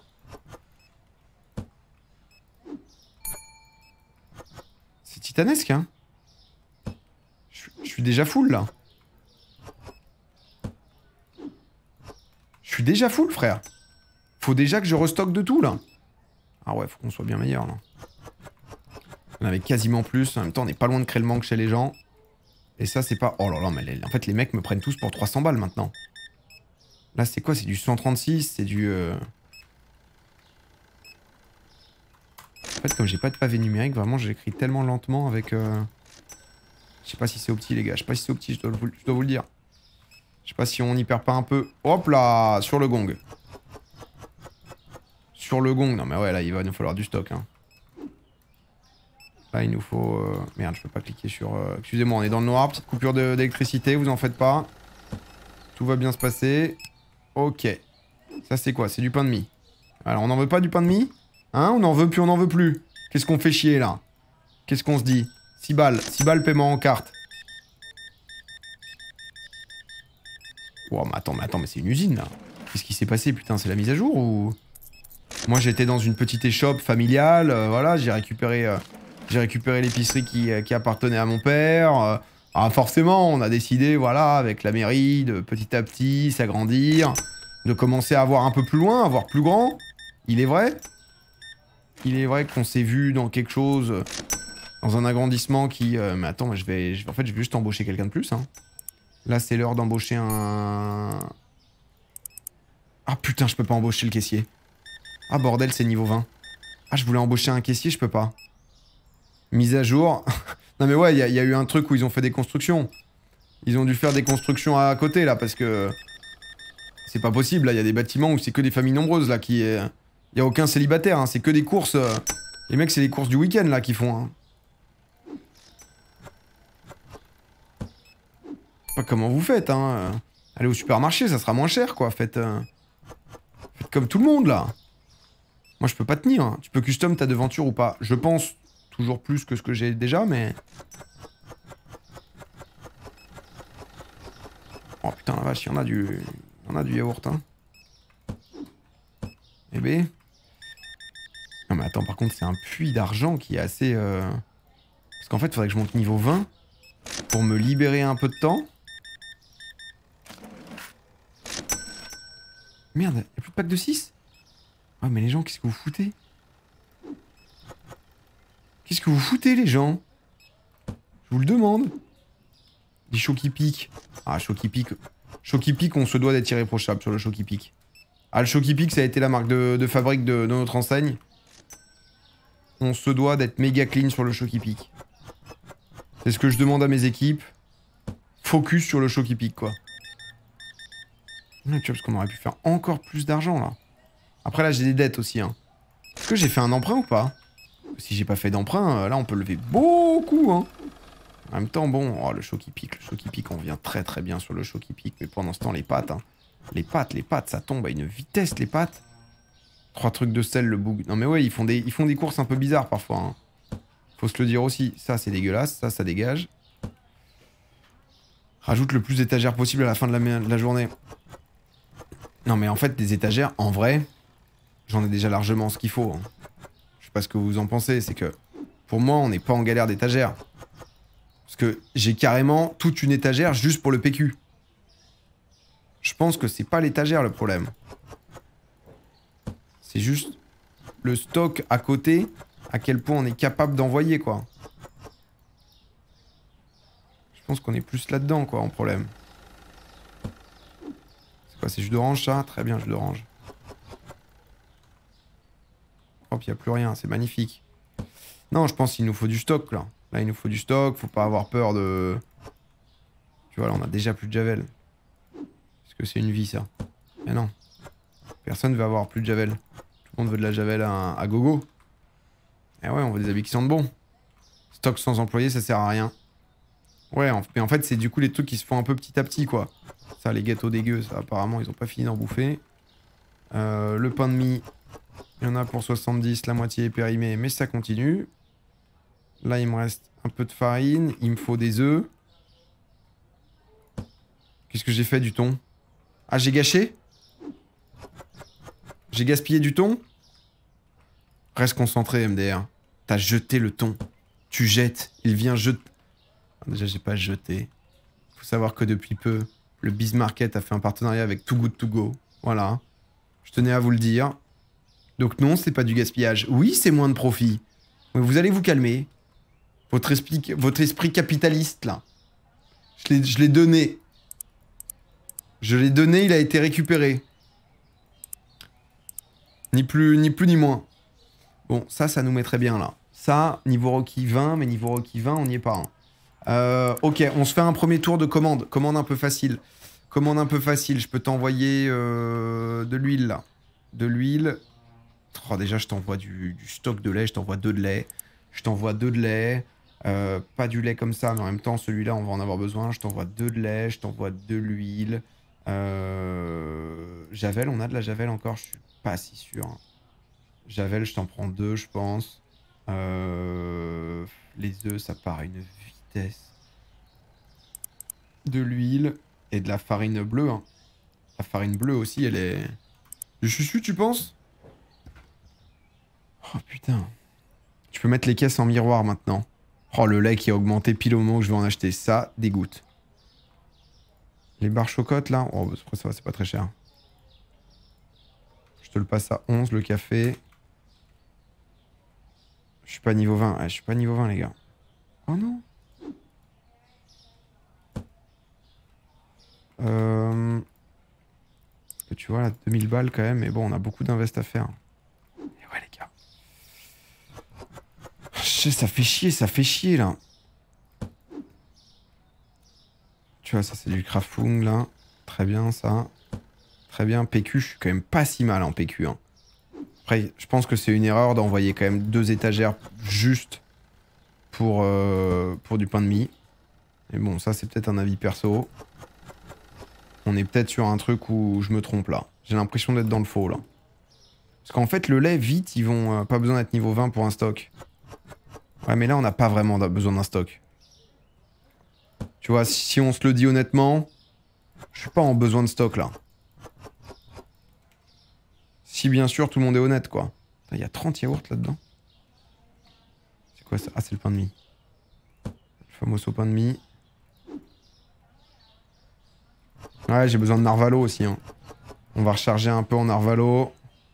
C'est titanesque, hein. Je, je suis déjà full, là. Je suis déjà full, frère. Faut déjà que je restocke de tout, là. Ah ouais, faut qu'on soit bien meilleur, là. On avait quasiment plus. En même temps, on n'est pas loin de créer le manque chez les gens. Et ça, c'est pas... Oh là là, mais les... en fait, les mecs me prennent tous pour trois cents balles, maintenant. Là, c'est quoi? C'est du cent trente-six, c'est du... Euh... En fait, comme j'ai pas de pavé numérique, vraiment, j'écris tellement lentement avec... Euh... Je sais pas si c'est opti, les gars. Je sais pas si c'est opti, je dois, vous... je dois vous le dire. Je sais pas si on y perd pas un peu. Hop là, sur le gong. Sur le gong. Non mais ouais, là, il va nous falloir du stock. Hein. Là, il nous faut... Euh... Merde, je peux pas cliquer sur... Euh... Excusez-moi, on est dans le noir. Petite coupure d'électricité, vous en faites pas. Tout va bien se passer. Ok. Ça, c'est quoi? C'est du pain de mie. Alors, on n'en veut pas du pain de mie? Hein? On en veut plus, on n'en veut plus. Qu'est-ce qu'on fait chier, là? Qu'est-ce qu'on se dit? six balles. six balles paiement en carte. Oh, mais attends, mais attends, mais c'est une usine, là. Qu'est-ce qui s'est passé, putain? C'est la mise à jour, ou... Moi, j'étais dans une petite échoppe familiale. Euh, voilà, j'ai récupéré... Euh, j'ai récupéré l'épicerie qui, euh, qui appartenait à mon père. Euh, ah, forcément, on a décidé, voilà, avec la mairie, de petit à petit s'agrandir, de commencer à voir un peu plus loin, à voir plus grand. Il est vrai. Il est vrai qu'on s'est vu dans quelque chose, euh, dans un agrandissement qui... Euh, mais attends, je vais, je, en fait, je vais juste embaucher quelqu'un de plus. Hein. Là, c'est l'heure d'embaucher un... Ah putain, je peux pas embaucher le caissier. Ah bordel, c'est niveau vingt. Ah, je voulais embaucher un caissier, je peux pas. Mise à jour. Non mais ouais, il y, y a eu un truc où ils ont fait des constructions. Ils ont dû faire des constructions à côté, là, parce que... C'est pas possible, là, il y a des bâtiments où c'est que des familles nombreuses, là, qui... Il y a aucun célibataire, hein, c'est que des courses... Euh... Les mecs, c'est les courses du week-end, là, qu'ils font, hein. Je sais pas comment vous faites, hein. Allez au supermarché, ça sera moins cher, quoi. Faites... Euh... Faites comme tout le monde, là. Moi, je peux pas tenir. Hein. Tu peux custom ta devanture ou pas. Je pense toujours plus que ce que j'ai déjà, mais... Oh putain, la vache, il y en a du... Il y en a du yaourt, hein. Eh ben... Non mais attends, par contre, c'est un puits d'argent qui est assez... Euh... Parce qu'en fait, il faudrait que je monte niveau vingt pour me libérer un peu de temps. Merde, il n'y a plus de pack de six? Ah mais les gens, qu'est-ce que vous foutez? Qu'est-ce que vous foutez, les gens? Je vous le demande. Des chauds qui piquent. Ah, chaud qui pique. Chaud qui pique, on se doit d'être irréprochable sur le chaud qui pique. Ah, le chaud qui pique, ça a été la marque de, de fabrique de, de notre enseigne. On se doit d'être méga clean sur le chaud qui pique. C'est ce que je demande à mes équipes. Focus sur le chaud qui pique, quoi. Tu vois, parce qu'on aurait pu faire encore plus d'argent, là. Après, là, j'ai des dettes aussi, hein. Est-ce que j'ai fait un emprunt ou pas? Si j'ai pas fait d'emprunt, là, on peut lever beaucoup, hein. En même temps, bon, oh, le chaud qui pique, le chaud qui pique, on vient très très bien sur le chaud qui pique. Mais pendant ce temps, les pâtes, hein. Les pâtes, les pâtes, ça tombe à une vitesse, les pâtes. Trois trucs de sel, le boug. Non mais ouais, ils font des, ils font des courses un peu bizarres parfois. Hein. Faut se le dire aussi. Ça, c'est dégueulasse. Ça, ça dégage. Rajoute le plus d'étagères possible à la fin de la, de la journée. Non mais en fait, des étagères, en vrai, j'en ai déjà largement ce qu'il faut. Hein. Je sais pas ce que vous en pensez. C'est que, pour moi, on n'est pas en galère d'étagères. Parce que j'ai carrément toute une étagère juste pour le P Q. Je pense que c'est pas l'étagère le problème. C'est juste le stock à côté, à quel point on est capable d'envoyer, quoi. Je pense qu'on est plus là-dedans, quoi, en problème. C'est quoi, c'est jus d'orange, ça? Très bien, jus d'orange. Hop, il n'y a plus rien, c'est magnifique. Non, je pense qu'il nous faut du stock, là. Là, il nous faut du stock, faut pas avoir peur de... Tu vois, là, on a déjà plus de javel. Est-ce que c'est une vie, ça? Mais non. Personne veut avoir plus de javel. Tout le monde veut de la javel à, à gogo. Eh ouais, on veut des habits qui sentent bon. Stock sans employé, ça sert à rien. Ouais, en, mais en fait, c'est du coup les trucs qui se font un peu petit à petit, quoi. Ça, les gâteaux dégueux, ça, apparemment, ils ont pas fini d'en bouffer. Euh, le pain de mie, il y en a pour soixante-dix, la moitié est périmée, mais ça continue. Là, il me reste un peu de farine, il me faut des œufs. Qu'est-ce que j'ai fait du thon? Ah, j'ai gâché? J'ai gaspillé du thon? Reste concentré, M D R. T'as jeté le thon. Tu jettes, il vient jeter... Déjà, j'ai pas jeté. Faut savoir que depuis peu, le BizMarket a fait un partenariat avec Too Good To Go. Voilà. Je tenais à vous le dire. Donc non, c'est pas du gaspillage. Oui, c'est moins de profit. Mais vous allez vous calmer. Votre esprit, votre esprit capitaliste, là. Je l'ai donné. Je l'ai donné, il a été récupéré. Ni plus, ni plus ni moins. Bon, ça, ça nous mettrait bien, là. Ça, niveau Rocky vingt, mais niveau Rocky vingt, on n'y est pas. Hein. Euh, ok, on se fait un premier tour de commande. Commande un peu facile. Commande un peu facile. Je peux t'envoyer euh, de l'huile, là. De l'huile. Oh, déjà, je t'envoie du, du stock de lait. Je t'envoie deux de lait. Je t'envoie deux de lait. Euh, pas du lait comme ça, mais en même temps, celui-là, on va en avoir besoin. Je t'envoie deux de lait. Je t'envoie de l'huile. Euh... Javel, on a de la javel encore? Je suis pas si sûr. Javel, je t'en prends deux, je pense. Euh... Les œufs, ça part à une vitesse. De l'huile et de la farine bleue. Hein. La farine bleue aussi, elle est... Du chuchu, tu penses? Oh putain. Tu peux mettre les caisses en miroir maintenant. Oh, le lait qui a augmenté pile au moment où je vais en acheter. Ça dégoûte. Les barres chocottes, là. Oh, bah, ça va, c'est pas très cher. Je te le passe à onze, le café. Je suis pas niveau vingt. Ouais, je suis pas niveau vingt, les gars. Oh non. Euh... Parce que tu vois, là, deux mille balles quand même. Mais bon, on a beaucoup d'invest à faire. Et ouais, les gars. Je sais, ça fait chier, ça fait chier, là. Tu vois, ça, c'est du Krafung, là. Très bien, ça. Très bien. P Q, je suis quand même pas si mal en P Q. Hein. Après, je pense que c'est une erreur d'envoyer quand même deux étagères juste pour, euh, pour du pain de mie. Mais bon, ça, c'est peut-être un avis perso. On est peut-être sur un truc où je me trompe, là. J'ai l'impression d'être dans le faux, là. Parce qu'en fait, le lait, vite, ils vont... Euh, pas besoin d'être niveau vingt pour un stock. Ouais, mais là, on n'a pas vraiment besoin d'un stock. Tu vois, si on se le dit honnêtement, je suis pas en besoin de stock, là. Si, bien sûr, tout le monde est honnête, quoi. Il y a trente yaourts là-dedans. C'est quoi ça? Ah, c'est le pain de mie. Le fameux au pain de mie. Ouais, j'ai besoin de narvalo aussi. Hein. On va recharger un peu en narvalo.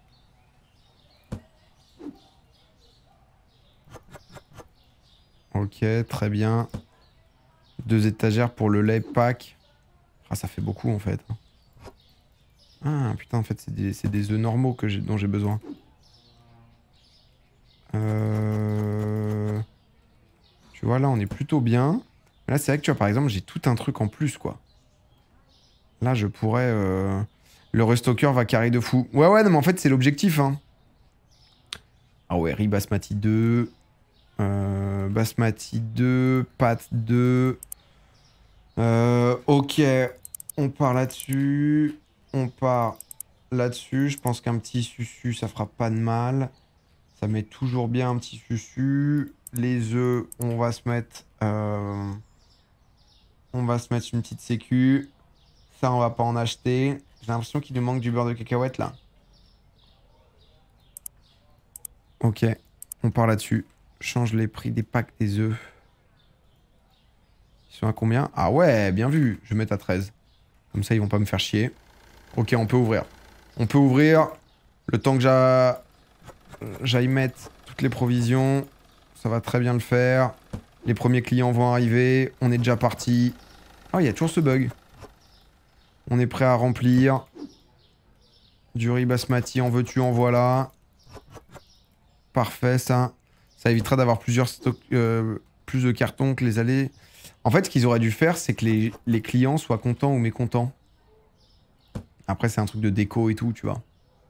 Ok, très bien. Deux étagères pour le lait pack. Ah, ça fait beaucoup en fait. Ah, putain, en fait, c'est des, c'est des œufs normaux que j'ai, dont j'ai besoin. Euh... Tu vois, là, on est plutôt bien. Là, c'est vrai que, tu vois, par exemple, j'ai tout un truc en plus, quoi. Là, je pourrais... Euh... Le restocker va carrer de fou. Ouais, ouais, non, mais en fait, c'est l'objectif, hein. Ah ouais, riz basmati deux. Euh... Basmati deux. Pâte deux. Euh... Ok, on part là-dessus. On part là-dessus. Je pense qu'un petit susu, ça fera pas de mal. Ça met toujours bien un petit susu. Les œufs, on va se mettre... Euh... On va se mettre une petite sécu. Ça, on va pas en acheter. J'ai l'impression qu'il nous manque du beurre de cacahuète, là. Ok, on part là-dessus. Change les prix des packs des œufs. Ils sont à combien? Ah ouais, bien vu. Je vais mettre à treize. Comme ça, ils vont pas me faire chier. Ok, on peut ouvrir. On peut ouvrir. Le temps que j'a... j'aille mettre toutes les provisions, ça va très bien le faire. Les premiers clients vont arriver. On est déjà parti. Ah, il y a toujours ce bug. On est prêt à remplir. Du riz basmati, en veux-tu, en voilà. Parfait, ça. Ça évitera d'avoir plusieurs stocks, euh, plus de cartons que les allées. En fait, ce qu'ils auraient dû faire, c'est que les, les clients soient contents ou mécontents. Après, c'est un truc de déco et tout, tu vois.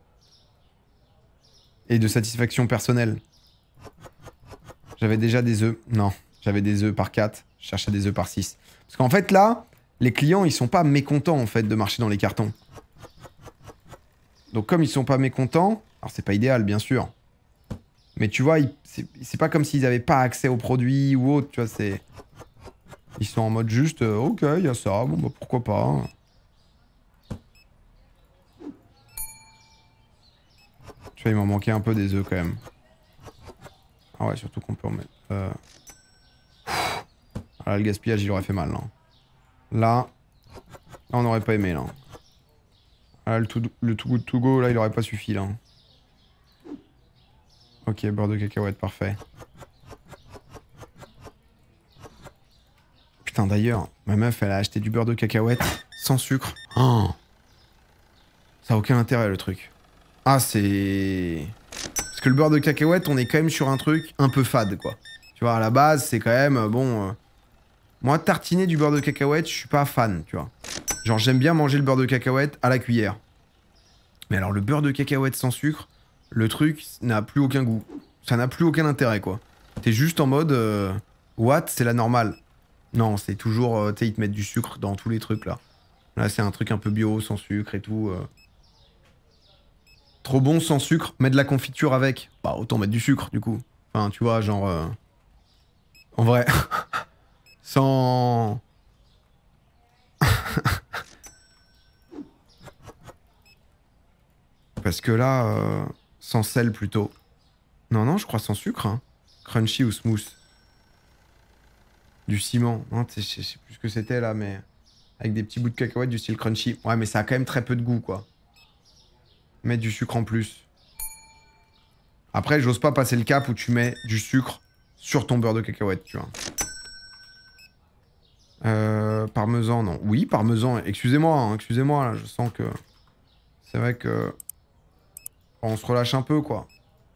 Et de satisfaction personnelle. J'avais déjà des œufs. Non, j'avais des œufs par quatre. Je cherchais des œufs par six. Parce qu'en fait, là, les clients, ils sont pas mécontents, en fait, de marcher dans les cartons. Donc, comme ils sont pas mécontents... Alors, c'est pas idéal, bien sûr. Mais tu vois, c'est pas comme s'ils avaient pas accès aux produits ou autre, tu vois, c'est... Ils sont en mode juste, euh, ok, il y a ça, bon bah pourquoi pas. Tu vois, il m'en manquait un peu des œufs quand même. Ah ouais, surtout qu'on peut en mettre... Euh... Ah là, le gaspillage, il aurait fait mal, là. Là, là on n'aurait pas aimé, là. Ah, là, le Too, le too Good To Go, là, il aurait pas suffi, là. Ok, beurre de cacahuète, parfait. Putain, d'ailleurs, ma meuf, elle a acheté du beurre de cacahuète sans sucre. Oh, ça a aucun intérêt, le truc. Ah, c'est... Parce que le beurre de cacahuète, on est quand même sur un truc un peu fade, quoi. Tu vois, à la base, c'est quand même, bon... Euh... Moi, tartiner du beurre de cacahuète, je suis pas fan, tu vois. Genre, j'aime bien manger le beurre de cacahuète à la cuillère. Mais alors, le beurre de cacahuète sans sucre, le truc n'a plus aucun goût. Ça n'a plus aucun intérêt, quoi. T'es juste en mode... Euh... What? C'est la normale. Non, c'est toujours... Euh, tu sais, ils te mettent du sucre dans tous les trucs, là. Là, c'est un truc un peu bio, sans sucre et tout. Euh... Trop bon sans sucre, mets de la confiture avec. Bah, autant mettre du sucre, du coup. Enfin, tu vois, genre... Euh... En vrai... sans... Parce que là... Euh... Sans sel, plutôt. Non, non, je crois sans sucre, hein. Crunchy ou smooth. Du ciment. Hein, je sais plus ce que c'était, là, mais... Avec des petits bouts de cacahuètes du style crunchy. Ouais, mais ça a quand même très peu de goût, quoi. Mettre du sucre en plus. Après, j'ose pas passer le cap où tu mets du sucre sur ton beurre de cacahuète, tu vois. Euh, parmesan, non. Oui, parmesan. Excusez-moi, hein, excusez-moi, là, je sens que... C'est vrai que... On se relâche un peu, quoi.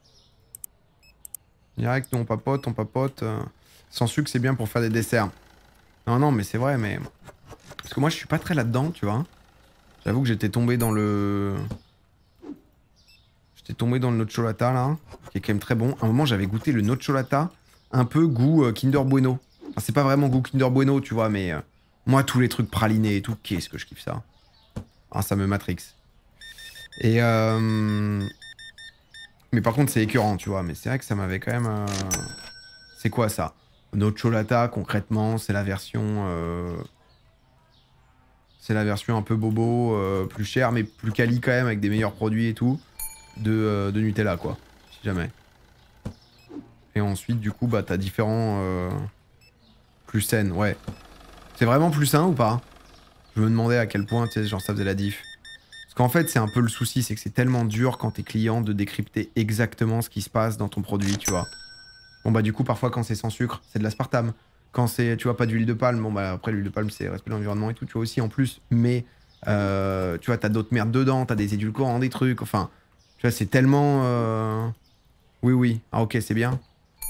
Direct, nous, on papote, on papote. Euh... Sans sucre, c'est bien pour faire des desserts. Non, non, mais c'est vrai, mais... Parce que moi, je suis pas très là-dedans, tu vois. J'avoue que j'étais tombé dans le... J'étais tombé dans le nocciolata, là, qui est quand même très bon. À un moment, j'avais goûté le nocciolata, un peu goût euh, Kinder Bueno. Enfin, c'est pas vraiment goût Kinder Bueno, tu vois, mais... Euh, moi, tous les trucs pralinés et tout, qu'est-ce que je kiffe ça. Ah, ça me matrix. Et... Euh... Mais par contre, c'est écœurant, tu vois. Mais c'est vrai que ça m'avait quand même... Euh... C'est quoi, ça? Nocciolata, concrètement, c'est la version... Euh... C'est la version un peu bobo, euh, plus chère, mais plus quali quand même, avec des meilleurs produits et tout, de, euh, de Nutella, quoi, si jamais. Et ensuite, du coup, bah, t'as différents... Euh, plus saines, ouais. C'est vraiment plus sain ou pas? Je me demandais à quel point, tu sais, genre, ça faisait la diff. Parce qu'en fait, c'est un peu le souci, c'est que c'est tellement dur quand t'es client de décrypter exactement ce qui se passe dans ton produit, tu vois. Bon, bah, du coup, parfois, quand c'est sans sucre, c'est de l'aspartame. Quand c'est, tu vois, pas d'huile de palme, bon bah après l'huile de palme c'est respect de l'environnement et tout, tu vois aussi en plus, mais euh, tu vois, t'as d'autres merdes dedans, t'as des édulcorants, des trucs, enfin, tu vois, c'est tellement... Euh... Oui, oui, ah ok, c'est bien.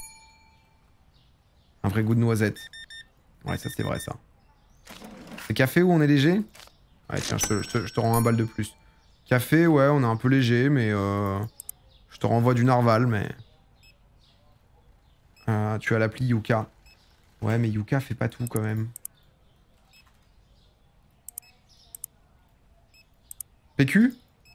Un vrai goût de noisette. Ouais, ça c'est vrai ça. C'est café où on est léger? Ouais, tiens, je te, je, te, je te rends un bal de plus. Café, ouais, on est un peu léger, mais euh, je te renvoie du narval, mais... Euh, tu as l'appli Yuka. Ouais, mais Yuka fait pas tout quand même. P Q?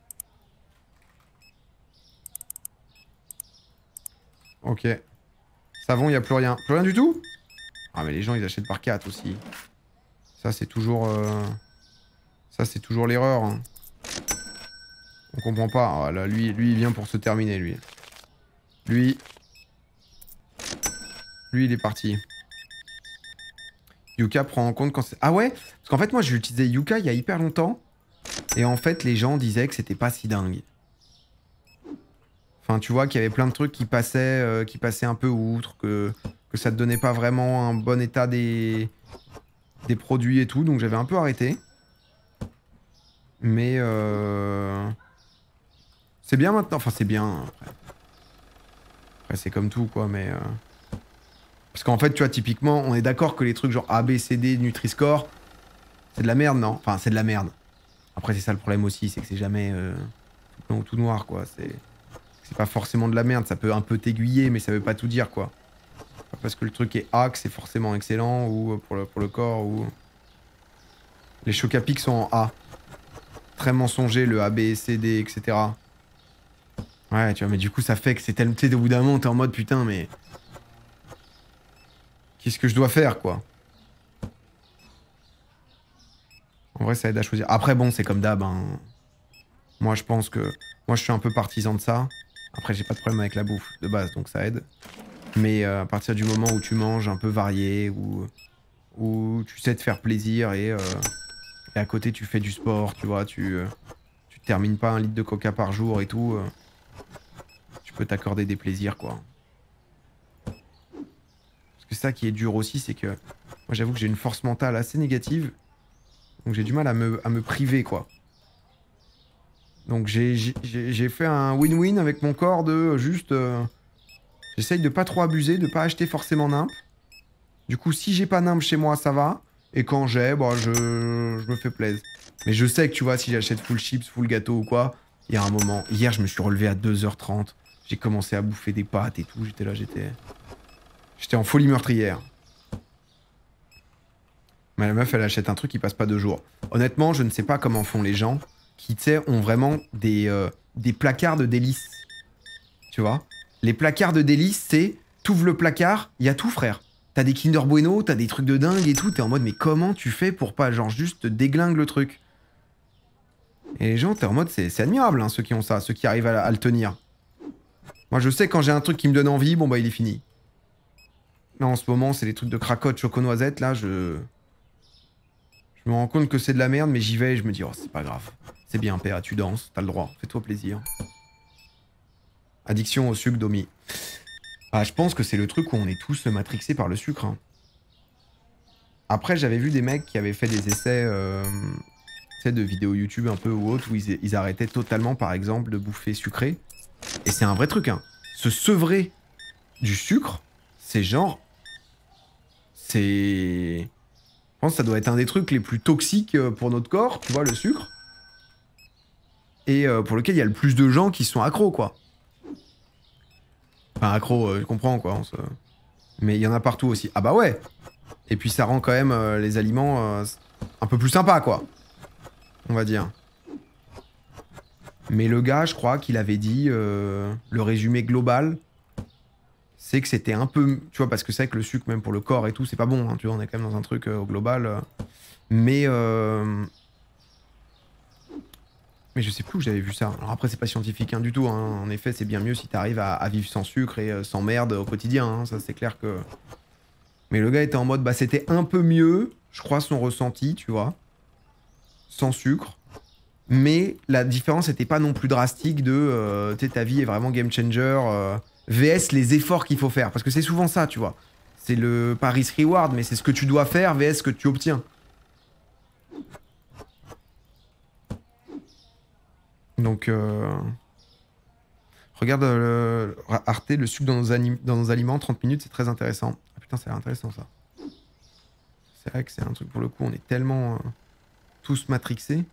Ok. Savon, il n'y a plus rien. Plus rien du tout? Ah, mais les gens, ils achètent par quatre aussi. Ça, c'est toujours... Euh... Ça, c'est toujours l'erreur. Hein. On comprend pas. Ah, là, lui, lui, il vient pour se terminer, lui. Lui... Lui, il est parti. Yuka prend en compte quand c'est... Ah ouais? Parce qu'en fait, moi, j'ai utilisé Yuka il y a hyper longtemps. Et en fait, les gens disaient que c'était pas si dingue. Enfin, tu vois qu'il y avait plein de trucs qui passaient, euh, qui passaient un peu outre, que, que ça te donnait pas vraiment un bon état des, des produits et tout. Donc j'avais un peu arrêté. Mais... Euh... C'est bien maintenant. Enfin, c'est bien. Après, après c'est comme tout, quoi. Mais... Euh... Parce qu'en fait, tu vois, typiquement, on est d'accord que les trucs genre A, B, C, D, Nutri-Score, c'est de la merde, non? Enfin, c'est de la merde. Après, c'est ça le problème aussi, c'est que c'est jamais euh, tout blanc ou tout noir, quoi. C'est c'est pas forcément de la merde, ça peut un peu t'aiguiller, mais ça veut pas tout dire, quoi. Pas parce que le truc est A que c'est forcément excellent, ou pour le, pour le corps, ou... Les Chocapic sont en A. Très mensonger, le A, B, C, D, et cetera. Ouais, tu vois, mais du coup, ça fait que c'est tellement... Tu sais, au bout d'un moment, t'es en mode, putain, mais... Qu'est-ce que je dois faire, quoi? En vrai, ça aide à choisir. Après, bon, c'est comme d'hab. Hein. Moi, je pense que... Moi, je suis un peu partisan de ça. Après, j'ai pas de problème avec la bouffe de base, donc ça aide. Mais euh, à partir du moment où tu manges un peu varié, où, où tu sais te faire plaisir et, euh, et à côté, tu fais du sport, tu vois, tu, euh, tu termines pas un litre de coca par jour et tout, euh, tu peux t'accorder des plaisirs, quoi. Parce que ça qui est dur aussi, c'est que... Moi, j'avoue que j'ai une force mentale assez négative. Donc j'ai du mal à me, à me priver, quoi. Donc j'ai fait un win-win avec mon corps de juste... Euh, J'essaye de pas trop abuser, de pas acheter forcément nimp. Du coup, si j'ai pas nimp chez moi, ça va. Et quand j'ai, bah, je, je me fais plaisir. Mais je sais que, tu vois, si j'achète full chips, full gâteau ou quoi, il y a un moment... Hier, je me suis relevé à deux heures trente. J'ai commencé à bouffer des pâtes et tout. J'étais là, j'étais... J'étais en folie meurtrière. Mais la meuf, elle achète un truc qui passe pas deux jours. Honnêtement, je ne sais pas comment font les gens qui, tu sais, ont vraiment des, euh, des placards de délices. Tu vois? Les placards de délices, c'est... T'ouvres le placard, il y a tout, frère. T'as des Kinder Bueno, t'as des trucs de dingue et tout. T'es en mode, mais comment tu fais pour pas, genre, juste te déglingue le truc? Et les gens, t'es en mode, c'est admirable, hein, ceux qui ont ça, ceux qui arrivent à, à le tenir. Moi, je sais, quand j'ai un truc qui me donne envie, bon, bah, il est fini. Là, en ce moment, c'est les trucs de cracotte, choco-noisette, là, je... Je me rends compte que c'est de la merde, mais j'y vais et je me dis, oh, c'est pas grave. C'est bien, P A, tu danses, t'as le droit, fais-toi plaisir. Addiction au sucre, Domi. Ah, je pense que c'est le truc où on est tous matrixés par le sucre. Hein. Après, j'avais vu des mecs qui avaient fait des essais euh, de vidéos YouTube un peu ou autres, où ils, ils arrêtaient totalement, par exemple, de bouffer sucré. Et c'est un vrai truc, hein. Se sevrer du sucre, c'est genre... C'est... Je pense que ça doit être un des trucs les plus toxiques pour notre corps, tu vois, le sucre. Et euh, pour lequel il y a le plus de gens qui sont accros, quoi. Enfin, accros, euh, je comprends, quoi. Se... Mais il y en a partout aussi. Ah bah ouais. Et puis ça rend quand même euh, les aliments euh, un peu plus sympas, quoi. On va dire. Mais le gars, je crois qu'il avait dit, euh, le résumé global, c'est que c'était un peu... Tu vois, parce que c'est vrai que le sucre, même pour le corps et tout, c'est pas bon. Hein, tu vois, on est quand même dans un truc euh, au global. Euh, mais... Euh... Mais je sais plus où j'avais vu ça. Alors après, c'est pas scientifique hein, du tout. Hein. En effet, c'est bien mieux si t'arrives à, à vivre sans sucre et euh, sans merde au quotidien. Hein. Ça, c'est clair que... Mais le gars était en mode, bah c'était un peu mieux, je crois, son ressenti, tu vois. Sans sucre. Mais la différence n'était pas non plus drastique de... Euh, tu sais, ta vie est vraiment game changer. Euh, V S les efforts qu'il faut faire. Parce que c'est souvent ça, tu vois. C'est le pas risk reward, mais c'est ce que tu dois faire V S ce que tu obtiens. Donc, euh... regarde euh, Arte, le sucre dans nos, dans nos aliments, trente minutes, c'est très intéressant. Ah putain, c'est intéressant ça. C'est vrai que c'est un truc pour le coup, on est tellement euh, tous matrixés.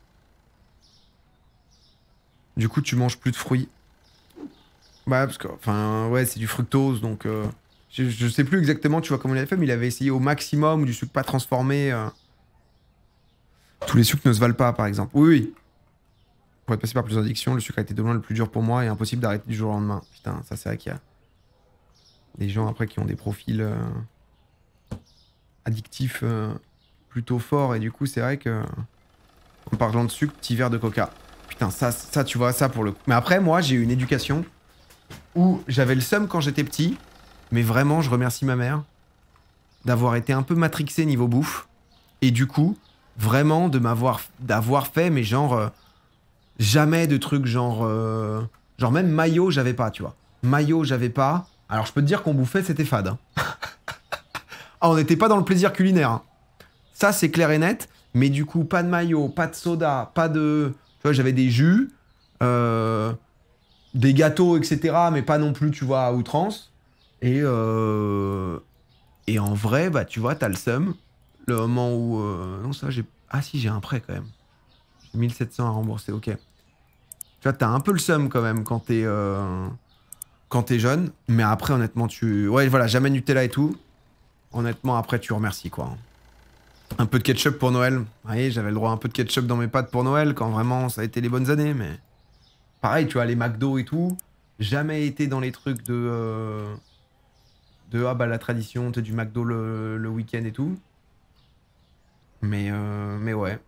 Du coup, tu manges plus de fruits. Bah, parce que, enfin, ouais, c'est du fructose, donc... Euh, je, je sais plus exactement, tu vois, comment il avait fait, mais il avait essayé au maximum du sucre pas transformé. Euh... Tous les sucres ne se valent pas, par exemple. Oui, oui. Pour être passé par plusieurs addictions, le sucre a été de loin le plus dur pour moi et impossible d'arrêter du jour au lendemain. Putain, ça c'est vrai qu'il y a des gens après qui ont des profils euh, addictifs euh, plutôt forts et du coup c'est vrai que en parlant de sucre, petit verre de coca. Putain, ça, ça tu vois, ça pour le coup. Mais après, moi j'ai eu une éducation où j'avais le seum quand j'étais petit, mais vraiment je remercie ma mère. d'avoir été un peu matrixé niveau bouffe. Et du coup, vraiment de m'avoir d'avoir fait, mais genre, euh, jamais de trucs genre... euh, genre même maillot, j'avais pas, tu vois. Maillot, j'avais pas. Alors je peux te dire qu'on bouffait, c'était fade. Hein. Ah, on n'était pas dans le plaisir culinaire. Hein. Ça, c'est clair et net. Mais du coup, pas de maillot, pas de soda, pas de... Tu vois, j'avais des jus, euh, des gâteaux, et cetera. Mais pas non plus, tu vois, à outrance. Et, euh, et en vrai, bah, tu vois, t'as le seum. Le moment où... euh, non, ça, j'ai... Ah si, j'ai un prêt, quand même. J'ai mille sept cents à rembourser, ok. Tu vois, t'as un peu le seum, quand même, quand t'es... Euh, quand t'es jeune. Mais après, honnêtement, tu... Ouais, voilà, jamais Nutella et tout. Honnêtement, après, tu remercies, quoi. Un peu de ketchup pour Noël. Vous voyez, j'avais le droit à un peu de ketchup dans mes pâtes pour Noël, quand vraiment, ça a été les bonnes années, mais... Pareil, tu vois, les McDo et tout. Jamais été dans les trucs de... Euh, de, ah bah, la tradition, tu sais, du McDo le, le week-end et tout. Mais, euh, mais ouais.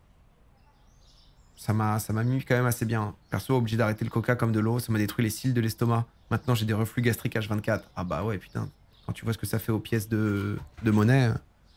Ça m'a, ça m'a mis quand même assez bien. Perso, obligé d'arrêter le coca comme de l'eau, ça m'a détruit les cils de l'estomac. Maintenant, j'ai des reflux gastriques H vingt-quatre. Ah bah ouais, putain. Quand tu vois ce que ça fait aux pièces de, de monnaie...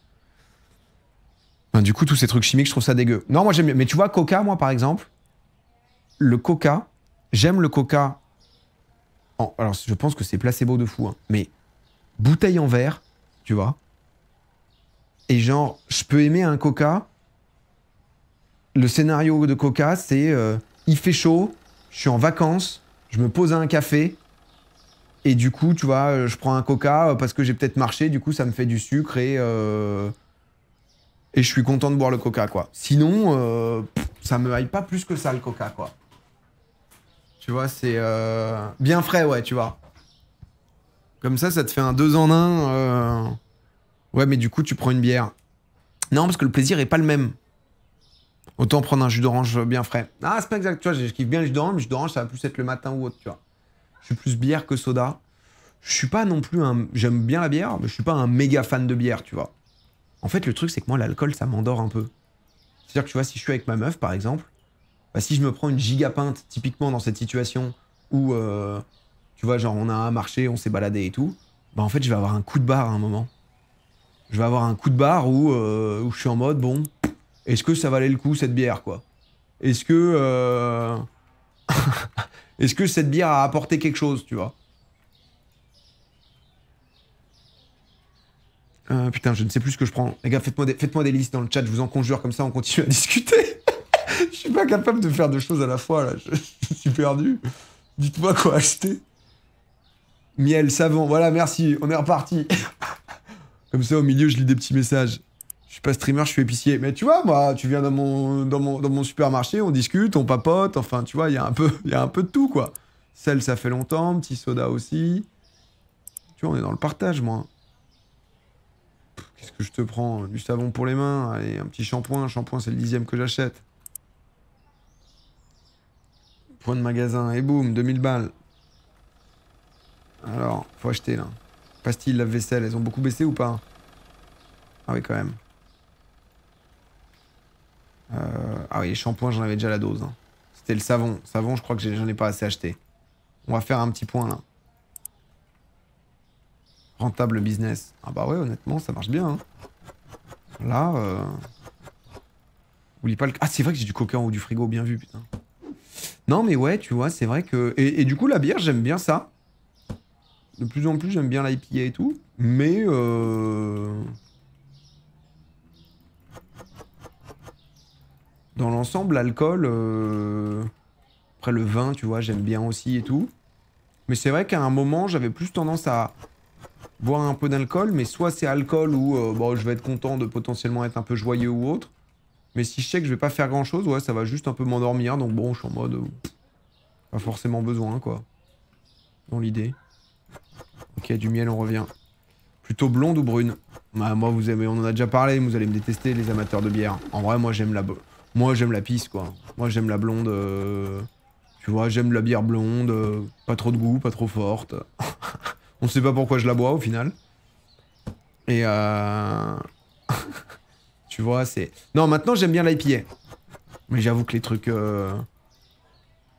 Ben, du coup, tous ces trucs chimiques, je trouve ça dégueu. Non, moi j'aime bien. Mais tu vois, Coca, moi par exemple, le Coca, j'aime le Coca. En... Alors, je pense que c'est placebo de fou, hein, mais bouteille en verre, tu vois. Et genre, je peux aimer un Coca. Le scénario de Coca, c'est euh, il fait chaud, je suis en vacances, je me pose à un café. Et du coup, tu vois, je prends un Coca parce que j'ai peut-être marché, du coup, ça me fait du sucre et. Euh... Et je suis content de boire le coca, quoi. Sinon, euh, pff, ça me hype pas plus que ça, le coca, quoi. Tu vois, c'est euh, bien frais, ouais, tu vois. Comme ça, ça te fait un deux en un. Euh... Ouais, mais du coup, tu prends une bière. Non, parce que le plaisir est pas le même. Autant prendre un jus d'orange bien frais. Ah, c'est pas exact, tu vois, je kiffe bien le jus d'orange, mais le jus d'orange, ça va plus être le matin ou autre, tu vois. Je suis plus bière que soda. Je suis pas non plus un... J'aime bien la bière, mais je suis pas un méga fan de bière, tu vois. En fait, le truc, c'est que moi, l'alcool, ça m'endort un peu. C'est-à-dire que tu vois, si je suis avec ma meuf, par exemple, bah, si je me prends une gigapinte, typiquement dans cette situation où, euh, tu vois, genre, on a un marché, on s'est baladé et tout, bah en fait, je vais avoir un coup de barre à un moment. Je vais avoir un coup de barre où, euh, où je suis en mode, bon, est-ce que ça valait le coup, cette bière, quoi? Est-ce que... Euh... est-ce que cette bière a apporté quelque chose, tu vois? Euh, putain, je ne sais plus ce que je prends. Les gars, faites-moi des, faites-moi des listes dans le chat, je vous en conjure, comme ça on continue à discuter. Je suis pas capable de faire deux choses à la fois, là. Je, je suis perdu. Dites-moi quoi acheter. Miel, savon, voilà, merci, on est reparti. Comme ça, au milieu, je lis des petits messages. Je suis pas streamer, je suis épicier. Mais tu vois, moi, tu viens dans mon, dans mon, dans mon supermarché, on discute, on papote, enfin, tu vois, il y a un peu, il y a un peu de tout, quoi. Sel, ça fait longtemps, petit soda aussi. Tu vois, on est dans le partage, moi. Qu'est-ce que je te prends? Du savon pour les mains, allez, un petit shampoing. Un shampoing, c'est le dixième que j'achète. Point de magasin, et boum, deux mille balles. Alors, faut acheter, là. Pastilles lave-vaisselle, elles ont beaucoup baissé ou pas? Ah oui, quand même. Euh... Ah oui, les shampoings, j'en avais déjà la dose. Hein. C'était le savon. Savon, je crois que j'en ai pas assez acheté. On va faire un petit point, là. Rentable business. Ah bah ouais, honnêtement, ça marche bien. Hein. Là, euh... oublie pas le... Ah, c'est vrai que j'ai du coca en haut du frigo, bien vu, putain. Non, mais ouais, tu vois, c'est vrai que... Et, et du coup, la bière, j'aime bien ça. De plus en plus, j'aime bien l'I P A et tout. Mais... Euh... Dans l'ensemble, l'alcool... Euh... Après, le vin, tu vois, j'aime bien aussi et tout. Mais c'est vrai qu'à un moment, j'avais plus tendance à boire un peu d'alcool. Mais soit c'est alcool ou euh, bon, je vais être content de potentiellement être un peu joyeux ou autre. Mais si je sais que je vais pas faire grand-chose, ouais, ça va juste un peu m'endormir. Donc bon, je suis en mode... Euh... Pas forcément besoin, quoi. Dans l'idée. Ok, du miel, on revient. Plutôt blonde ou brune? Bah, moi, vous aimez, on en a déjà parlé, vous allez me détester, les amateurs de bière. En vrai, moi, j'aime la... Moi, j'aime la pisse, quoi. Moi, j'aime la blonde... Euh... Tu vois, j'aime la bière blonde. Euh... Pas trop de goût, pas trop forte. On sait pas pourquoi je la bois, au final. Et euh... tu vois, c'est... Non, maintenant, j'aime bien l'I P A. Mais j'avoue que les trucs... Euh...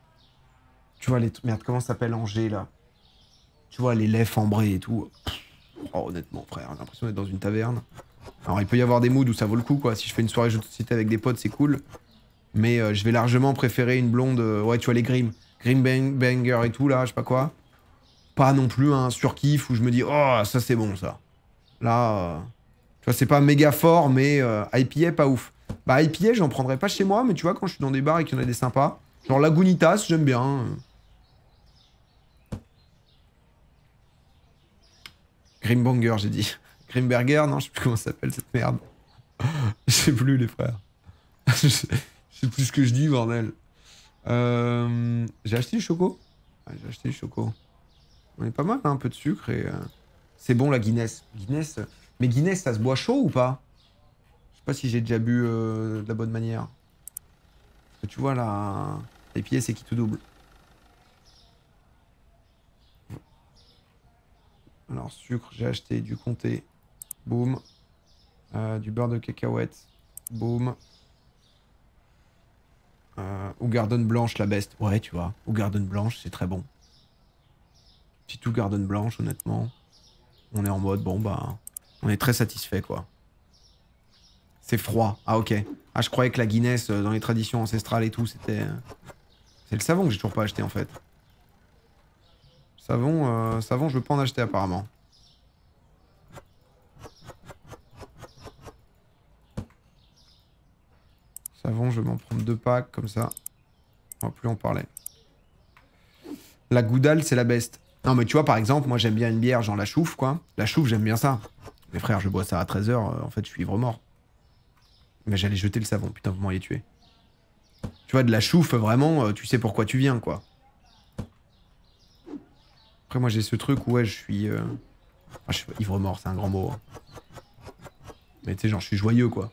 Tu vois, les... Merde, comment ça s'appelle Angers, là? Tu vois, les laits ambrés et tout. Oh, honnêtement, frère, j'ai l'impression d'être dans une taverne. Alors, il peut y avoir des moods où ça vaut le coup, quoi. Si je fais une soirée jeu de société avec des potes, c'est cool. Mais euh, je vais largement préférer une blonde... Euh, ouais, tu vois, les Grim. Grim bang, Banger et tout, là, je sais pas quoi. Pas non plus un surkiff où je me dis, oh, ça, c'est bon, ça. Là, euh, tu vois, c'est pas méga fort, mais euh, I P A, pas ouf. Bah, I P A, j'en prendrais pas chez moi, mais tu vois, quand je suis dans des bars et qu'il y en a des sympas. Genre Lagunitas, j'aime bien. Grimbanger, j'ai dit. Grimberger, non, je sais plus comment ça s'appelle cette merde. Je sais plus, les frères. je, sais, je sais plus ce que je dis, bordel. Euh, j'ai acheté du choco. Ouais, j'ai acheté du choco. On est pas mal, hein, un peu de sucre et... Euh... C'est bon, la Guinness. Guinness... Mais Guinness, ça se boit chaud ou pas? Je sais pas si j'ai déjà bu euh, de la bonne manière. Parce que tu vois, là... Les pieds, c'est qui tout double. Alors, sucre, j'ai acheté du comté. Boum. Euh, du beurre de cacahuète. Boum. Euh, ou Garden Blanche, la best. Ouais, tu vois. Ou Garden Blanche, c'est très bon. Petit tout Garden Blanche, honnêtement. On est en mode, bon, bah... On est très satisfait, quoi. C'est froid. Ah, ok. Ah, je croyais que la Guinness, euh, dans les traditions ancestrales et tout, c'était... Euh... C'est le savon que j'ai toujours pas acheté, en fait. Savon, euh... savon, je veux pas en acheter, apparemment. Savon, je vais m'en prendre deux packs, comme ça. On va plus en parler. La Goudale, c'est la best. Non, mais tu vois, par exemple, moi, j'aime bien une bière, genre la chouffe, quoi. La chouffe, j'aime bien ça. Mais frère, je bois ça à treize heures, euh, en fait, je suis ivre mort. Mais j'allais jeter le savon, putain, vous m'auriez tué. Tu vois, de la chouffe, vraiment, euh, tu sais pourquoi tu viens, quoi. Après, moi, j'ai ce truc où, ouais, je suis... Euh... Enfin, je suis ivre mort, c'est un grand mot. Hein. Mais tu sais, genre, je suis joyeux, quoi.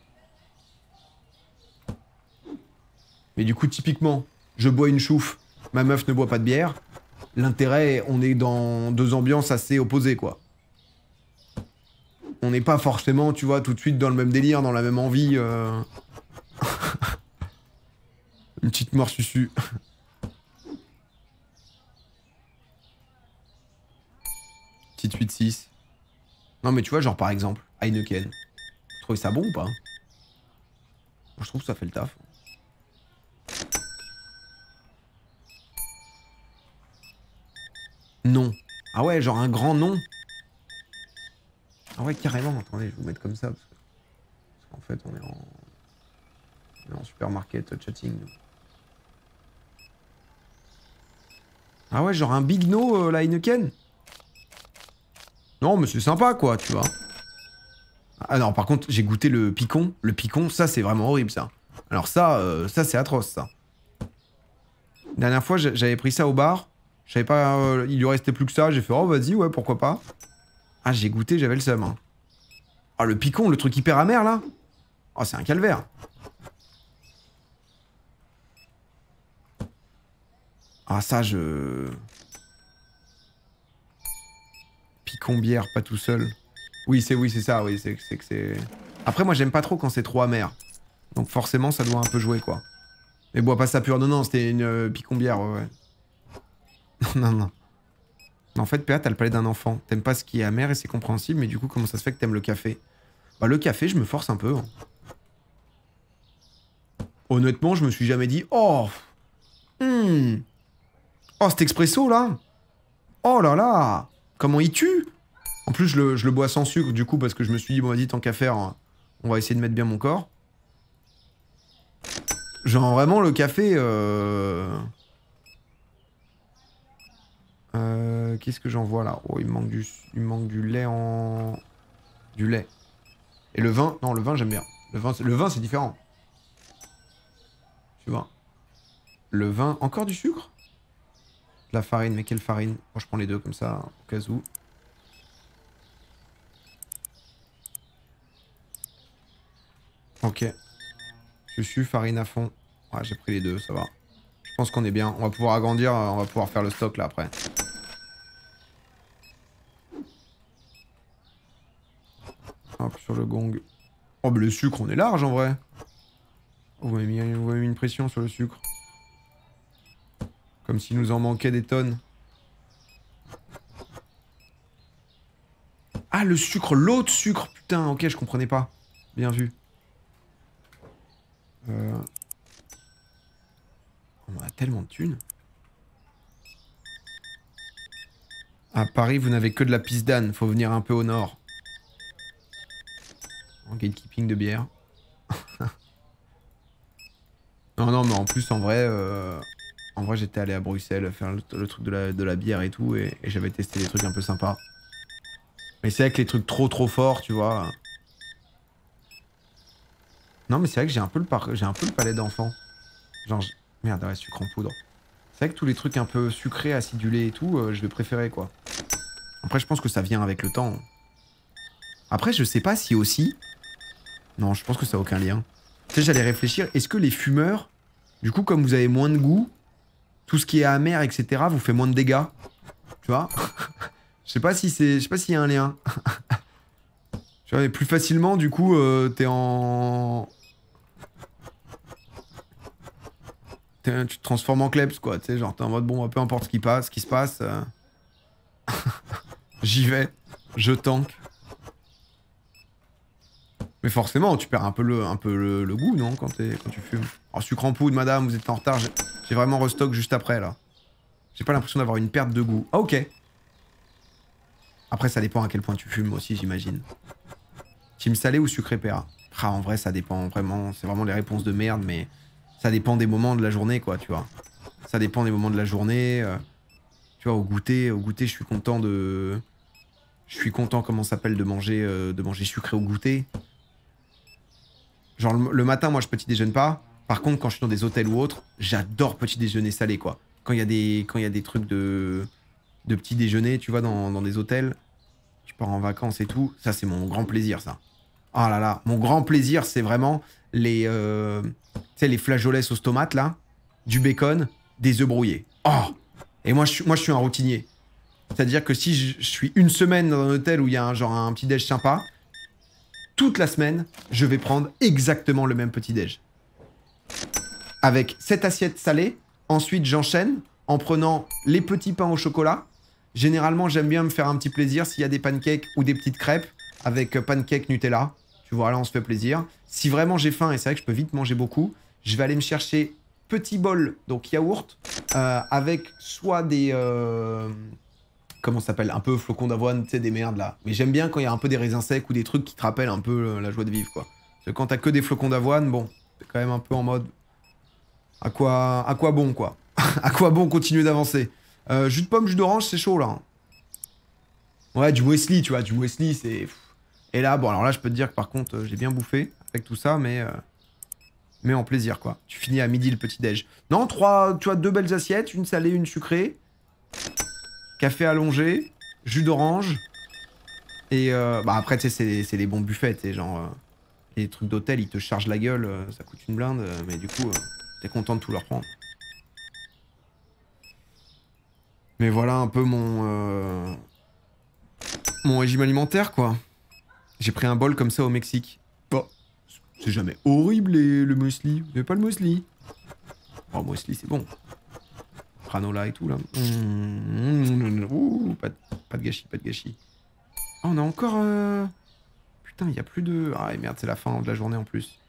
Mais du coup, typiquement, je bois une chouffe, ma meuf ne boit pas de bière. L'intérêt, on est dans deux ambiances assez opposées, quoi. On n'est pas forcément, tu vois, tout de suite dans le même délire, dans la même envie. Euh... Une petite mort susu. Petite huit six. Non, mais tu vois, genre, par exemple, Heineken. Vous trouvez ça bon ou pas? Moi, je trouve que ça fait le taf. Non. Ah ouais, genre un grand non. Ah ouais, carrément. Attendez, je vais vous mettre comme ça. Parce que- parce qu'en fait, on est en... on est en supermarket chatting. Nous. Ah ouais, genre un big no, euh, la Heineken. Non, mais c'est sympa, quoi, tu vois. Ah non, par contre, j'ai goûté le picon. Le picon, ça, c'est vraiment horrible, ça. Alors ça, euh, ça, c'est atroce, ça. La dernière fois, j'avais pris ça au bar. Je savais pas... Euh, il lui restait plus que ça. J'ai fait, oh, vas-y, ouais, pourquoi pas. Ah, j'ai goûté, j'avais le seum. Hein. Ah, le picon, le truc hyper amer, là. Oh, c'est un calvaire. Ah, ça, je... Picon bière, pas tout seul. Oui, c'est oui, c'est ça, oui, c'est que c'est... Après, moi, j'aime pas trop quand c'est trop amer. Donc forcément, ça doit un peu jouer, quoi. Mais bois pas ça pur. Non, non, c'était une euh, picon bière, ouais, ouais. non, non. En fait, P A, t'as le palais d'un enfant. T'aimes pas ce qui est amer et c'est compréhensible, mais du coup, comment ça se fait que t'aimes le café? Bah, le café, je me force un peu. Hein. Honnêtement, je me suis jamais dit, oh, hmm, oh, cet expresso, là. Oh là là, comment il tue? En plus, je le, je le bois sans sucre, du coup, parce que je me suis dit, bon, vas-y, tant qu'à faire, on va essayer de mettre bien mon corps. Genre, vraiment, le café... Euh... Euh, Qu'est-ce que j'en vois, là? Oh, il me manque du, il me manque du lait en... Du lait. Et le vin? Non, le vin, j'aime bien. Le vin, le vin, c'est différent. Tu vois. Le vin... Encore du sucre? De la farine, mais quelle farine? Bon, je prends les deux, comme ça, au cas où. Ok. Je suis farine à fond. Ouais, j'ai pris les deux, ça va. Je pense qu'on est bien. On va pouvoir agrandir, on va pouvoir faire le stock là après. Hop, sur le gong. Oh, mais le sucre, on est large en vrai. Oh, vous m'avez mis, vous m'avez mis une pression sur le sucre. Comme s'il nous en manquait des tonnes. Ah, le sucre, l'autre sucre. Putain, ok, je comprenais pas. Bien vu. Euh... On a tellement de thunes. À Paris, vous n'avez que de la pisse d'âne. Faut venir un peu au nord. En gatekeeping de bière. Non, non, mais en plus, en vrai... Euh... En vrai, j'étais allé à Bruxelles faire le, le truc de la, de la bière et tout. Et, et j'avais testé des trucs un peu sympas. Mais c'est vrai que les trucs trop trop forts, tu vois... Non, mais c'est vrai que j'ai un peu le, par... j'ai un peu le palais d'enfant. Genre... Je... Merde, ouais, sucre en poudre. C'est vrai que tous les trucs un peu sucrés, acidulés et tout, euh, je vais préférer, quoi. Après, je pense que ça vient avec le temps. Après, je sais pas si aussi... Non, je pense que ça n'a aucun lien. Tu sais, j'allais réfléchir, est-ce que les fumeurs, du coup, comme vous avez moins de goût, tout ce qui est amer, et cetera, vous fait moins de dégâts? Tu vois? Je sais pas si c'est... Je sais pas s'il y a un lien. Tu vois, mais plus facilement, du coup, euh, t'es en... T'es- tu te transformes en klebs, quoi. Tu sais, genre, t'es en mode, bon, peu importe ce qui passe, ce qui se passe... euh, J'y vais. Je tank. Mais forcément, tu perds un peu le, un peu le, le goût, non, quand, quand tu fumes. Alors, sucre en poudre, madame, vous êtes en retard. J'ai vraiment restock juste après, là. J'ai pas l'impression d'avoir une perte de goût. Ah, ok. Après, ça dépend à quel point tu fumes aussi, j'imagine. Team salé ou sucré péra? Ah, en vrai, ça dépend vraiment. C'est vraiment les réponses de merde, mais ça dépend des moments de la journée, quoi, tu vois. Ça dépend des moments de la journée. Euh, tu vois, au goûter, au goûter, je suis content de... Je suis content, comment ça s'appelle, de manger, euh, de manger sucré au goûter. Genre, le, le matin, moi, je petit déjeune pas. Par contre, quand je suis dans des hôtels ou autres, j'adore petit déjeuner salé, quoi. Quand il y a des, quand il y a des trucs de, de petit déjeuner, tu vois, dans, dans des hôtels, tu pars en vacances et tout, ça, c'est mon grand plaisir, ça. Oh là là, mon grand plaisir, c'est vraiment les, euh, tu sais, les flageolets sauce tomate, là, du bacon, des œufs brouillés. Oh! Et moi, je, moi, je suis un routinier. C'est-à-dire que si je, je suis une semaine dans un hôtel où il y a un, genre un petit déj sympa, toute la semaine, je vais prendre exactement le même petit déj. Avec cette assiette salée, ensuite j'enchaîne en prenant les petits pains au chocolat. Généralement, j'aime bien me faire un petit plaisir s'il y a des pancakes ou des petites crêpes avec pancakes Nutella. Tu vois, là, on se fait plaisir. Si vraiment j'ai faim, et c'est vrai que je peux vite manger beaucoup, je vais aller me chercher petit bol, donc yaourt, euh, avec soit des... Euh, comment ça s'appelle? Un peu flocons d'avoine, tu sais, des merdes, là. Mais j'aime bien quand il y a un peu des raisins secs ou des trucs qui te rappellent un peu euh, la joie de vivre, quoi. Parce que quand t'as que des flocons d'avoine, bon, c'est quand même un peu en mode... À quoi, à quoi bon, quoi? À quoi bon continuer d'avancer? euh, Jus de pomme, jus d'orange, c'est chaud, là. Hein. Ouais, du muesli, tu vois, du muesli, c'est... Et là, bon, alors là, je peux te dire que par contre, euh, j'ai bien bouffé avec tout ça, mais... Euh, mais en plaisir, quoi. Tu finis à midi le petit-déj. Non, trois, tu vois, deux belles assiettes, une salée, une sucrée. Café allongé, jus d'orange. Et euh, bah après, tu sais, c'est les bons buffets, tu sais, genre... Euh, les trucs d'hôtel, ils te chargent la gueule, euh, ça coûte une blinde, euh, mais du coup, euh, t'es content de tout leur prendre. Mais voilà un peu mon... Euh, mon régime alimentaire, quoi. J'ai pris un bol comme ça au Mexique. Bon, c'est jamais horrible, les, le muesli. Vous n'avez pas le muesli? Oh, muesli, c'est bon. Granola et tout, là. Mmh, ouh, pas, de, pas de gâchis, pas de gâchis. Ah, on a encore... Euh... Putain, il n'y a plus de... Ah, merde, c'est la fin de la journée, en plus.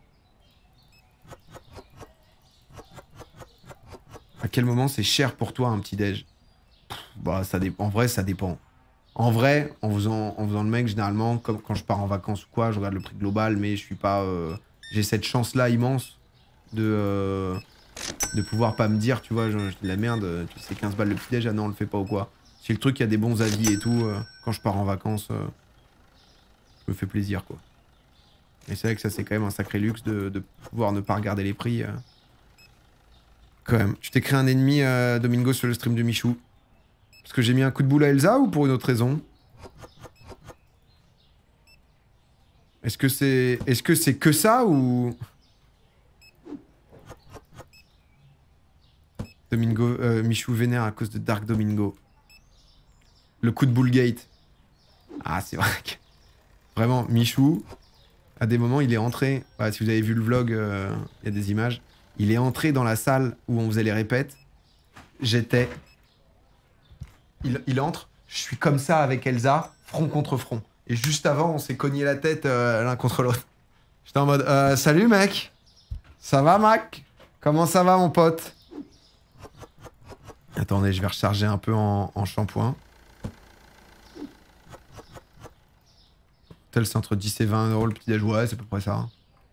À quel moment c'est cher pour toi, un petit déj? Bah, ça dépend. En vrai, ça dépend. En vrai, en faisant, en faisant le mec, généralement, comme quand je pars en vacances ou quoi, je regarde le prix global, mais je suis pas... Euh... J'ai cette chance-là immense de... Euh... de pouvoir pas me dire, tu vois, je, je dis de la merde, tu sais, quinze balles le petit-déj, ah non, on le fait pas ou quoi. Si le truc, il y a des bons avis et tout, euh, quand je pars en vacances, euh, je me fais plaisir, quoi. Et c'est vrai que ça, c'est quand même un sacré luxe de, de pouvoir ne pas regarder les prix. Euh. Quand même. Tu t'es créé un ennemi, euh, Domingo, sur le stream de Michou. Parce que j'ai mis un coup de boule à Elsa ou pour une autre raison? Est-ce que c'est... Est-ce que c'est que ça ou... Domingo... Euh, Michou vénère à cause de Dark Domingo. Le coup de boule gate. Ah, c'est vrai que... Vraiment, Michou, à des moments, il est entré... Bah, si vous avez vu le vlog, il euh, y a des images. Il est entré dans la salle où on faisait les répètes. J'étais... Il, il entre... je suis comme ça avec Elsa, front contre front. Et juste avant, on s'est cogné la tête euh, l'un contre l'autre. J'étais en mode, euh, salut mec. Ça va, Mac? Comment ça va, mon pote? Attendez, je vais recharger un peu en, en shampoing. Tel, c'est entre dix et vingt euros le petit déj. Ouais, c'est à peu près ça.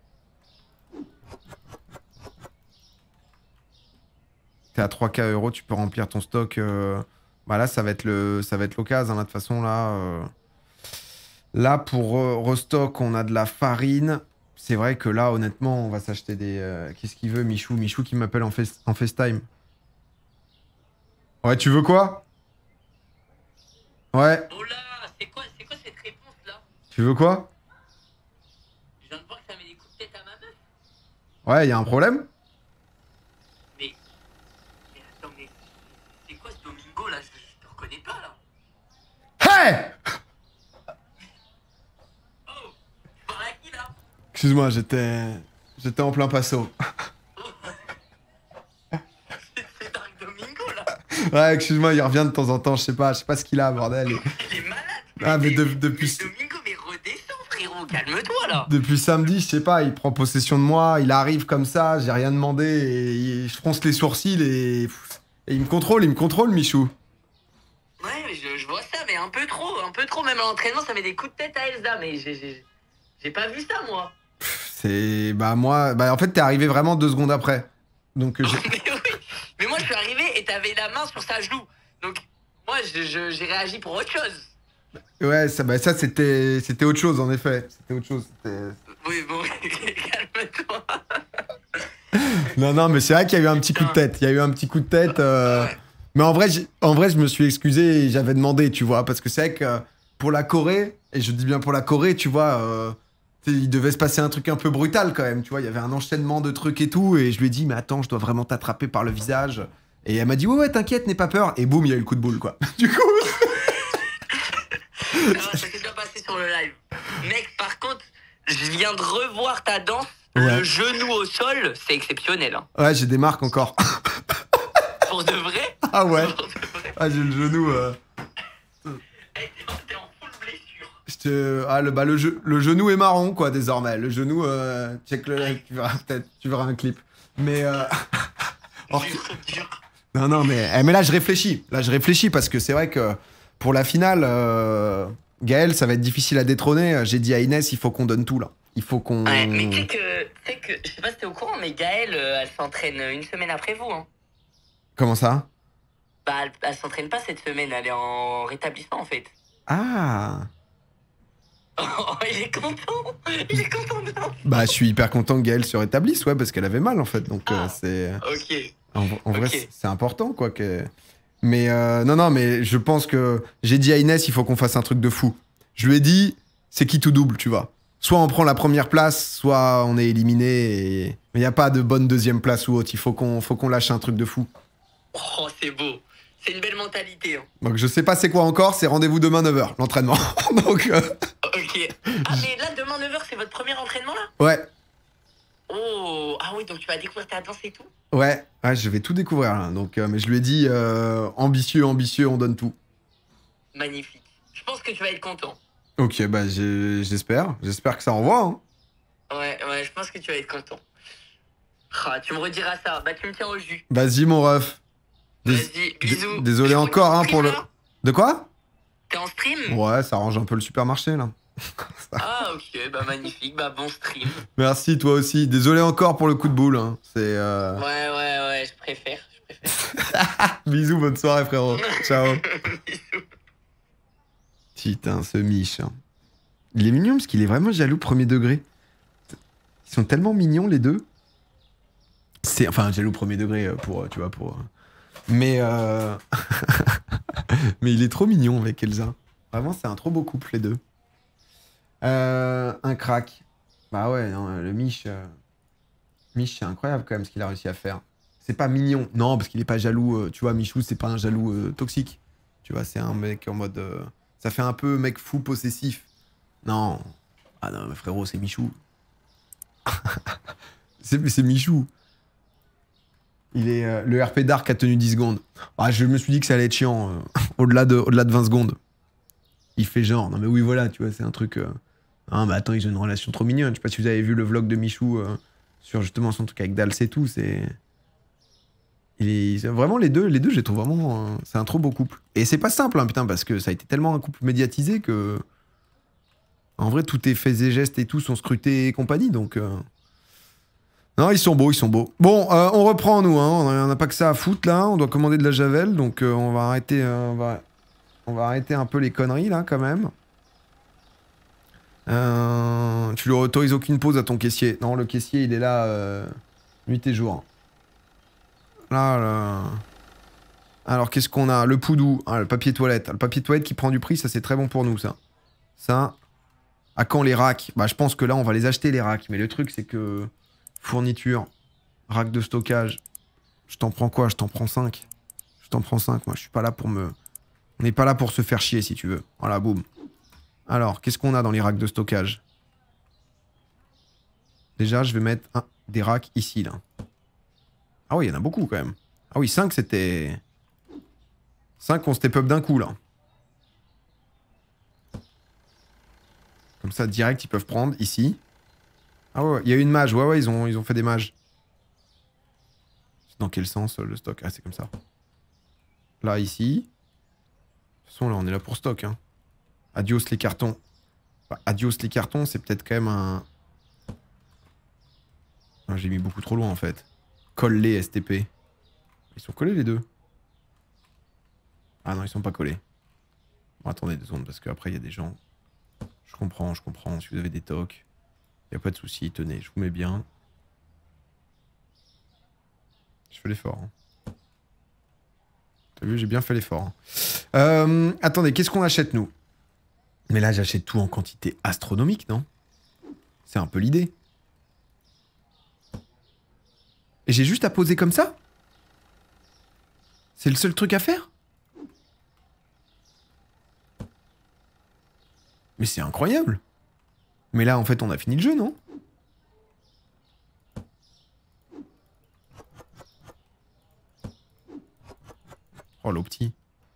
T'es à trois K euros, tu peux remplir ton stock. Euh... Bah là, ça va être le, ça va être l'occasion. Hein, de toute façon, là, euh... là pour euh, restock, on a de la farine. C'est vrai que là, honnêtement, on va s'acheter des. Euh... Qu'est-ce qu'il veut, Michou? Michou qui m'appelle en, face... en FaceTime. Ouais, tu veux quoi? Ouais. Oh là, c'est quoi, c'est quoi cette réponse là? Tu veux quoi? Je viens de voir que ça met des coups de tête à ma meuf. Ouais, y a un problème? Mais. Mais attends, mais. C'est quoi ce Domingo là? Je, je te reconnais pas là. Hey! Oh! Tu parles à qui là? Excuse-moi, j'étais. J'étais en plein passo. C'est Dark Domingo là. Ouais, excuse-moi, il revient de temps en temps, je sais pas, je sais pas ce qu'il a, bordel. Et... Il est malade. Ah, mais de- Mais- depuis... mais Domingo, mais redescends frérot, calme-toi là. depuis samedi, je sais pas, il prend possession de moi, il arrive comme ça, j'ai rien demandé, et il- je fronce les sourcils et... et il me contrôle, il me contrôle, Michou. Ouais, mais je, je vois ça, mais un peu trop, un peu trop. Même à l'entraînement, ça met des coups de tête à Elsa, mais j'ai- j'ai j'ai pas vu ça moi. C'est... Bah moi... Bah en fait, t'es arrivé vraiment deux secondes après. Donc euh, j'ai... Mais oui, mais moi je suis arrivé et t'avais la main sur sa joue. Donc moi je- je- j'ai réagi pour autre chose. Ouais, ça, bah, ça c'était... c'était autre chose, en effet. C'était autre chose, c'était... Oui, bon, calme-toi. Non, non, mais c'est vrai qu'il y a eu un petit coup de tête. Il y a eu un petit coup de tête. euh, Ouais. Mais en vrai, j'ai- en vrai, je me suis excusé et j'avais demandé, tu vois. Parce que c'est vrai que euh, pour la Corée, et je dis bien pour la Corée, tu vois, euh, tu sais, il devait se passer un truc un peu brutal quand même. Tu vois, il y avait un enchaînement de trucs et tout. Et je lui ai dit, mais attends, je dois vraiment t'attraper par le visage. Et elle m'a dit, ouais, ouais, t'inquiète, n'aie pas peur. Et boum, il y a eu le coup de boule, quoi. Du coup. Ah, ça s'est bien passé sur le live. Mec, par contre, je viens de revoir ta danse. Ouais. Le genou au sol, c'est exceptionnel. Hein. Ouais, j'ai des marques encore. Pour de vrai. Ah ouais. Pour de vrai. Ah, j'ai le genou. euh, Eh, T'es en- t'es en full blessure. Je te... Ah, le, bah, le, ge- le genou est marron, quoi, désormais. Le genou, euh... check le live, tu verras peut-être, tu verras un clip. Mais, euh... Or- Dur, dur. non, non, mais, eh, mais là, je réfléchis. Là, je réfléchis parce que c'est vrai que pour la finale, euh... Gaël, ça va être difficile à détrôner. J'ai dit à Inès, il faut qu'on donne tout, là. Il faut qu'on... Ouais, mais tu sais que, tu sais que, je sais pas si t'es au courant, mais Gaëlle, euh, elle s'entraîne une semaine après vous. Hein. Comment ça? Bah, elle, elle s'entraîne pas cette semaine, elle est en rétablissement en fait. Ah. Oh, il est content, il est content de ça. Bah, je suis hyper content que Gaël se rétablisse, ouais, parce qu'elle avait mal, en fait. Donc, euh, Ah. c'est... Ok. En, en vrai, Ok. c'est- c'est important, quoi. Que... Mais euh, non, non, mais je pense que j'ai dit à Inès, il faut qu'on fasse un truc de fou. Je lui ai dit, c'est qui tout double, tu vois. Soit on prend la première place, soit on est éliminé. Et... Mais il n'y a pas de bonne deuxième place ou autre. Il faut qu'on faut qu'on lâche un truc de fou. Oh, c'est beau. C'est une belle mentalité. Hein. Donc je sais pas c'est quoi encore, c'est rendez-vous demain neuf heures, l'entraînement. Donc, euh, Ok. Ah, mais là, demain neuf heures, c'est votre premier entraînement là? ouais, Oh, ah oui, donc tu vas découvrir ta danse et tout? ouais, ouais, je vais tout découvrir là. Donc, euh, mais je lui ai dit, euh, ambitieux, ambitieux, on donne tout. Magnifique. Je pense que tu vas être content. Ok, bah j'ai- j'espère. J'espère que ça envoie. Hein. Ouais, ouais, je pense que tu vas être content. Ah, tu me rediras ça. Bah, tu me tiens au jus. Vas-y, mon ref. Dés- Vas-y, bisous. d- Désolé Je crois encore que hein, t'es en pour le... stream, là. De quoi? T'es en stream? Ouais, ça arrange un peu le supermarché là. Ah, ok, bah magnifique, bah bon stream. Merci, toi aussi. Désolé encore pour le coup de boule. Hein. C'est. Euh... Ouais, ouais, ouais, je préfère, je préfère. Bisous, bonne soirée, frérot. Ciao. Bisous. Putain, ce Mich. hein. Il est mignon parce qu'il est vraiment jaloux premier degré. Ils sont tellement mignons les deux. C'est enfin jaloux premier degré euh, pour euh, tu vois pour. euh, Mais euh... mais il est trop mignon avec Elsa. Vraiment, c'est un trop beau couple les deux. Euh, un crack. Bah ouais, non, le Mich. euh, Mich, c'est incroyable quand même ce qu'il a réussi à faire. C'est pas mignon, non, parce qu'il est pas jaloux. euh, tu vois, Michou, c'est pas un jaloux euh, toxique. Tu vois, c'est un mec en mode. euh, Ça fait un peu mec fou possessif. Non. Ah non, mais frérot, c'est Michou. c'est c'est Michou. Il est, euh, le R P Dark a tenu dix secondes. Ah, je me suis dit que ça allait être chiant. Euh, au-delà de, au-delà de vingt secondes. Il fait genre, non mais oui, voilà, tu vois, c'est un truc... Euh... Ah, mais attends, ils ont une relation trop mignonne. Je sais pas si vous avez vu le vlog de Michou euh, sur justement son truc avec Dals et tout. C'est... Il est... Vraiment, les deux, les deux, je les trouve vraiment... Euh... C'est un trop beau couple. Et c'est pas simple, hein, putain, parce que ça a été tellement un couple médiatisé que... En vrai, tout est faits et gestes et tout sont scrutés et compagnie, donc... Euh... Non, ils sont beaux, ils sont beaux. Bon, euh, on reprend, nous, hein. On n'a pas que ça à foutre, là. On doit commander de la javel, donc euh, on va arrêter... Euh, on, va... on va arrêter un peu les conneries, là, quand même. Euh, tu lui autorises aucune pause à ton caissier. Non, le caissier, il est là euh, nuit et jour. Là, là. Alors, qu'est-ce qu'on a? Le poudou, ah, le papier toilette. Le papier toilette qui prend du prix, ça, c'est très bon pour nous, ça. Ça. À quand les racks? Bah, je pense que là, on va les acheter, les racks. Mais le truc, c'est que... Fourniture. Rack de stockage. Je t'en prends quoi? Je t'en prends cinq. Je t'en prends cinq, moi. Je suis pas là pour me... On n'est pas là pour se faire chier, si tu veux. Voilà, boum. Alors, qu'est-ce qu'on a dans les racks de stockage? Déjà, je vais mettre un, des racks ici, là. Ah oui, il y en a beaucoup, quand même. Ah oui, cinq, c'était... cinq, on step up d'un coup, là. Comme ça, direct, ils peuvent prendre, ici. Ah ouais, il y a une mage. Ouais, ouais, ils ont, ils ont fait des mages. Dans quel sens, le stock? Ah, c'est comme ça. Là, ici. De toute façon, là, on est là pour stock, hein. Adios, les cartons. Enfin, adios, les cartons, c'est peut-être quand même un... Ah, j'ai mis beaucoup trop loin, en fait. Colle-les, S T P. Ils sont collés, les deux? Ah non, ils sont pas collés. Bon, attendez deux secondes, parce qu'après, il y a des gens... Je comprends, je comprends. Si vous avez des tocs, il n'y a pas de souci. Tenez, je vous mets bien. Je fais l'effort. Hein. T'as vu, j'ai bien fait l'effort. Hein. Euh, attendez, qu'est-ce qu'on achète, nous? Mais là, j'achète tout en quantité astronomique, non? C'est un peu l'idée. Et j'ai juste à poser comme ça? C'est le seul truc à faire? Mais c'est incroyable. Mais là, en fait, on a fini le jeu, non? Oh, l'opti.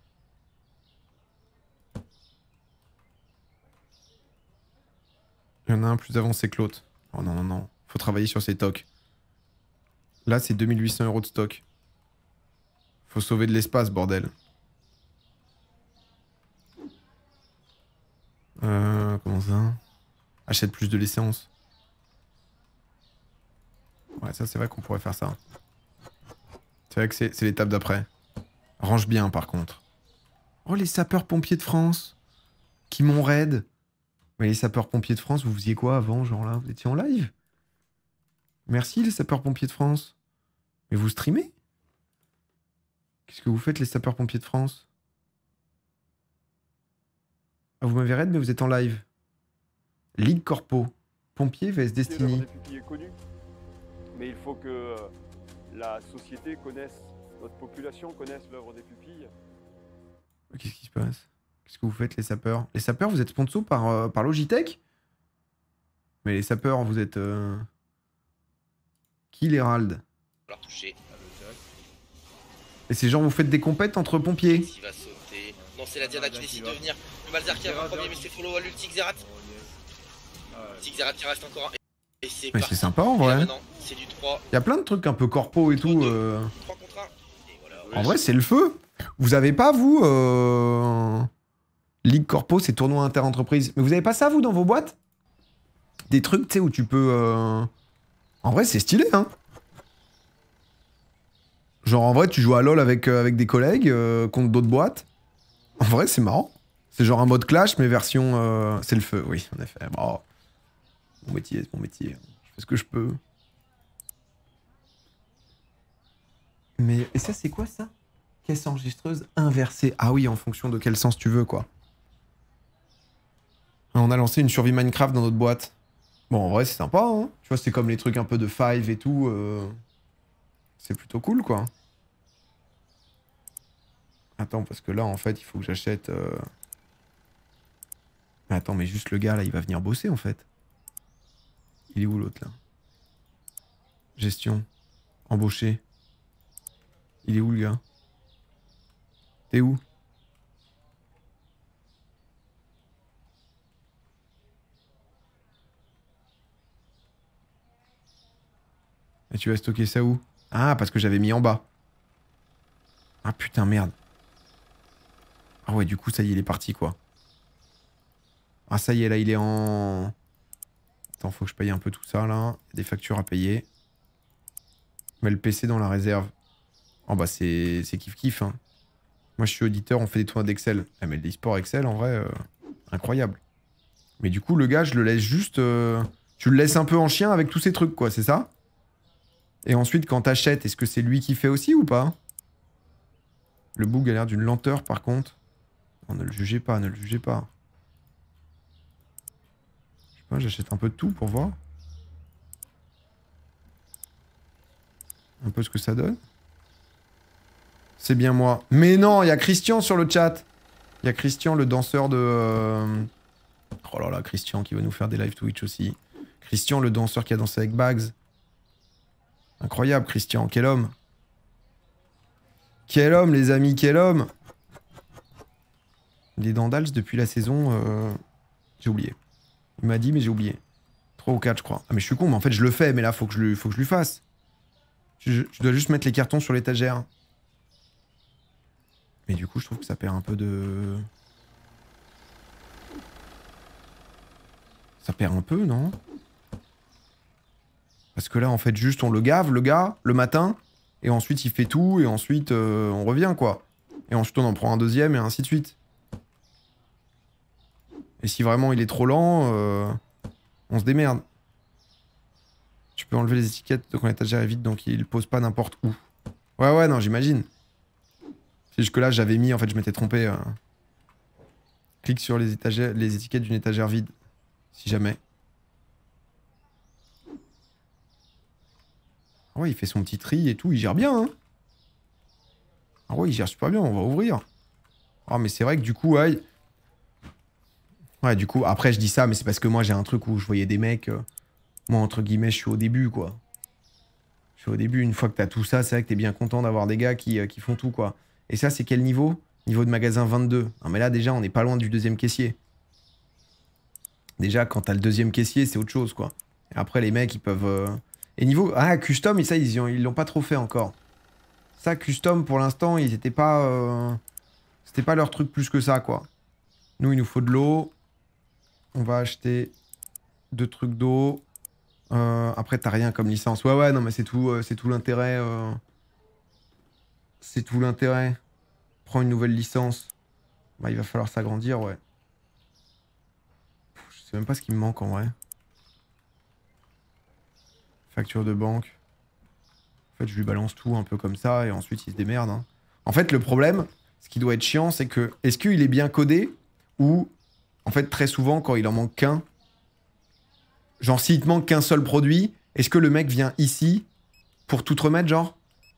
Il y en a un plus avancé que l'autre. Oh non, non, non. Faut travailler sur ces tocs. Là, c'est deux mille huit cents euros de stock. Faut sauver de l'espace, bordel. Euh, comment ça? Achète plus de l'essence. Ouais, ça, c'est vrai qu'on pourrait faire ça. C'est vrai que c'est l'étape d'après. Range bien, par contre. Oh, les sapeurs-pompiers de France. Qui m'ont raid. Mais les sapeurs-pompiers de France, vous faisiez quoi avant, genre là? Vous étiez en live? Merci, les sapeurs-pompiers de France. Mais vous streamez? Qu'est-ce que vous faites, les sapeurs-pompiers de France? Ah, vous m'avez raid, mais vous êtes en live. Ligue Corpo. Pompier vs Destiny. Est connu, mais il faut que euh, la société connaisse, notre population connaisse l'œuvre des pupilles. Qu'est-ce qui se passe? Qu'est-ce que vous faites, les sapeurs? Les sapeurs, vous êtes sponsor par, euh, par Logitech? Mais les sapeurs, vous êtes... Euh... Qui l'Hérald? Alors toucher. Et ces gens, vous faites des compètes entre pompiers? Qui va sauter. Non, c'est la Diana qui décide de venir. Le Malzar qui arrive en premier, mais c'est follow à l'ulti Xerath. Xerath qui reste encore un. Et c'est Mais c'est sympa en vrai. C'est du trois. Il y a plein de trucs un peu corpo et tout. Euh... trois contre un. Et voilà. En vrai, c'est le feu. Vous avez pas, vous, euh... Ligue Corpo, c'est tournoi inter-entreprise. Mais vous avez pas ça, vous, dans vos boîtes? Des trucs, tu sais, où tu peux... Euh... En vrai, c'est stylé, hein. Genre, en vrai, tu joues à LoL avec, euh, avec des collègues euh, contre d'autres boîtes. En vrai, c'est marrant. C'est genre un mode Clash, mais version... Euh... C'est le feu, oui, en effet. Bon. Mon métier, c'est mon métier. Je fais ce que je peux. Mais... Et ça, c'est quoi, ça? Caisse enregistreuse inversée. Ah oui, en fonction de quel sens tu veux, quoi. On a lancé une survie Minecraft dans notre boîte. Bon, en vrai, c'est sympa, hein. Tu vois, c'est comme les trucs un peu de Five et tout. Euh... C'est plutôt cool, quoi. Attends, parce que là, en fait, il faut que j'achète... Euh... Mais attends, mais juste le gars, là, il va venir bosser, en fait. Il est où, l'autre, là? Gestion. Embaucher. Il est où le gars? T'es où? Et tu vas stocker ça où? Ah, parce que j'avais mis en bas. Ah putain, merde. Ah ouais, du coup, ça y est, il est parti, quoi. Ah, ça y est, là, il est en... Attends, faut que je paye un peu tout ça, là. Il y a des factures à payer. Je mets le P C dans la réserve. Oh bah, c'est kiff-kiff, hein. Moi, je suis auditeur, on fait des tournois d'Excel. Ah, mais l'e-sport Excel, en vrai, euh, incroyable. Mais du coup, le gars, je le laisse juste... Euh... Tu le laisses un peu en chien avec tous ces trucs, quoi, c'est ça? Et ensuite, quand t'achètes, est-ce que c'est lui qui fait aussi ou pas? Le bug a l'air d'une lenteur, par contre. Non, ne le jugez pas, ne le jugez pas. Je sais pas, j'achète un peu de tout pour voir. Un peu ce que ça donne. C'est bien moi. Mais non, il y a Christian sur le chat. Il y a Christian, le danseur de... Euh... Oh là là, Christian qui va nous faire des live Twitch aussi. Christian, le danseur qui a dansé avec Bags. Incroyable, Christian. Quel homme. Quel homme, les amis, quel homme. Les Dandals, depuis la saison... Euh... J'ai oublié. Il m'a dit, mais j'ai oublié. trois ou quatre, je crois. Ah, mais je suis con, mais en fait, je le fais, mais là, faut que je, lui... faut que je lui fasse. Je... je dois juste mettre les cartons sur l'étagère. Mais du coup, je trouve que ça perd un peu de... Ça perd un peu, non? Parce que là, en fait, juste on le gave, le gars, le matin, et ensuite il fait tout, et ensuite euh, on revient, quoi. Et ensuite on en prend un deuxième, et ainsi de suite. Et si vraiment il est trop lent, euh, on se démerde. Tu peux enlever les étiquettes quand l'étagère est vide, donc il pose pas n'importe où. Ouais, ouais, non, j'imagine. C'est juste que là, j'avais mis, en fait, je m'étais trompé. Euh... Clique sur les, étagères, les étiquettes d'une étagère vide, si jamais. Ah ouais, il fait son petit tri et tout, il gère bien, hein. Ah ouais, il gère super bien, on va ouvrir. Ah, mais c'est vrai que du coup, ouais... Ouais, du coup, après, je dis ça, mais c'est parce que moi, j'ai un truc où je voyais des mecs... Euh... Moi, entre guillemets, je suis au début, quoi. Je suis au début, une fois que t'as tout ça, c'est vrai que t'es bien content d'avoir des gars qui, euh, qui font tout, quoi. Et ça, c'est quel niveau? Niveau de magasin vingt-deux. Non, mais là, déjà, on n'est pas loin du deuxième caissier. Déjà, quand t'as le deuxième caissier, c'est autre chose, quoi. Et après, les mecs, ils peuvent... Euh... Et niveau... Ah, custom, et ça, ils l'ont ils pas trop fait encore. Ça, custom, pour l'instant, ils étaient pas... Euh... C'était pas leur truc plus que ça, quoi. Nous, il nous faut de l'eau. On va acheter deux trucs d'eau. Euh... Après, t'as rien comme licence. Ouais, ouais, non, mais c'est tout, euh, c'est tout l'intérêt. Euh... C'est tout l'intérêt. Prends une nouvelle licence. Bah, il va falloir s'agrandir, ouais. Je sais même pas ce qui me manque, en vrai. Facture de banque. En fait, je lui balance tout un peu comme ça et ensuite il se démerde. Hein. En fait, le problème, ce qui doit être chiant, c'est que est-ce qu'il est bien codé ou en fait, très souvent, quand il en manque qu'un, genre s'il te manque qu'un seul produit, est-ce que le mec vient ici pour tout te remettre, genre?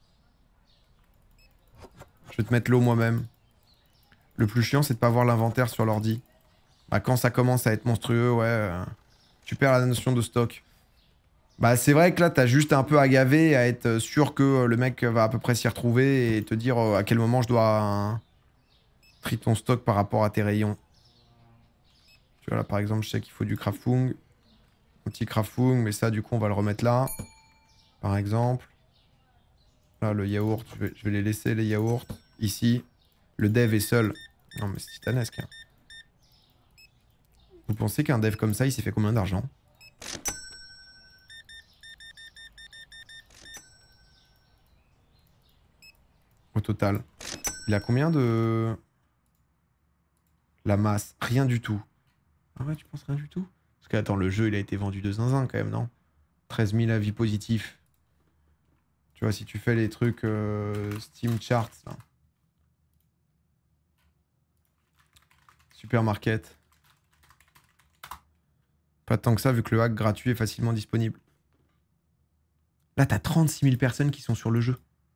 Je vais te mettre l'eau moi-même. Le plus chiant, c'est de pas voir l'inventaire sur l'ordi. Bah, quand ça commence à être monstrueux, ouais, euh, tu perds la notion de stock. Bah c'est vrai que là t'as juste un peu à gaver, à être sûr que le mec va à peu près s'y retrouver et te dire à quel moment je dois hein, trier ton stock par rapport à tes rayons. Tu vois là par exemple je sais qu'il faut du crafung, un petit crafung, mais ça du coup on va le remettre là, par exemple. Là le yaourt, je vais, je vais les laisser les yaourts, ici. Le dev est seul. Non mais c'est titanesque. Hein. Vous pensez qu'un dev comme ça il s'est fait combien d'argent ? Au total. Il a combien de... La masse. Rien du tout. Ah ouais, tu penses rien du tout? Parce que, attends, le jeu, il a été vendu de zinzin quand même, non? treize mille avis positifs. Tu vois, si tu fais les trucs euh, Steam Charts, là. Supermarket. Pas tant que ça, vu que le hack gratuit est facilement disponible. Là, t'as trente-six mille personnes qui sont sur le jeu.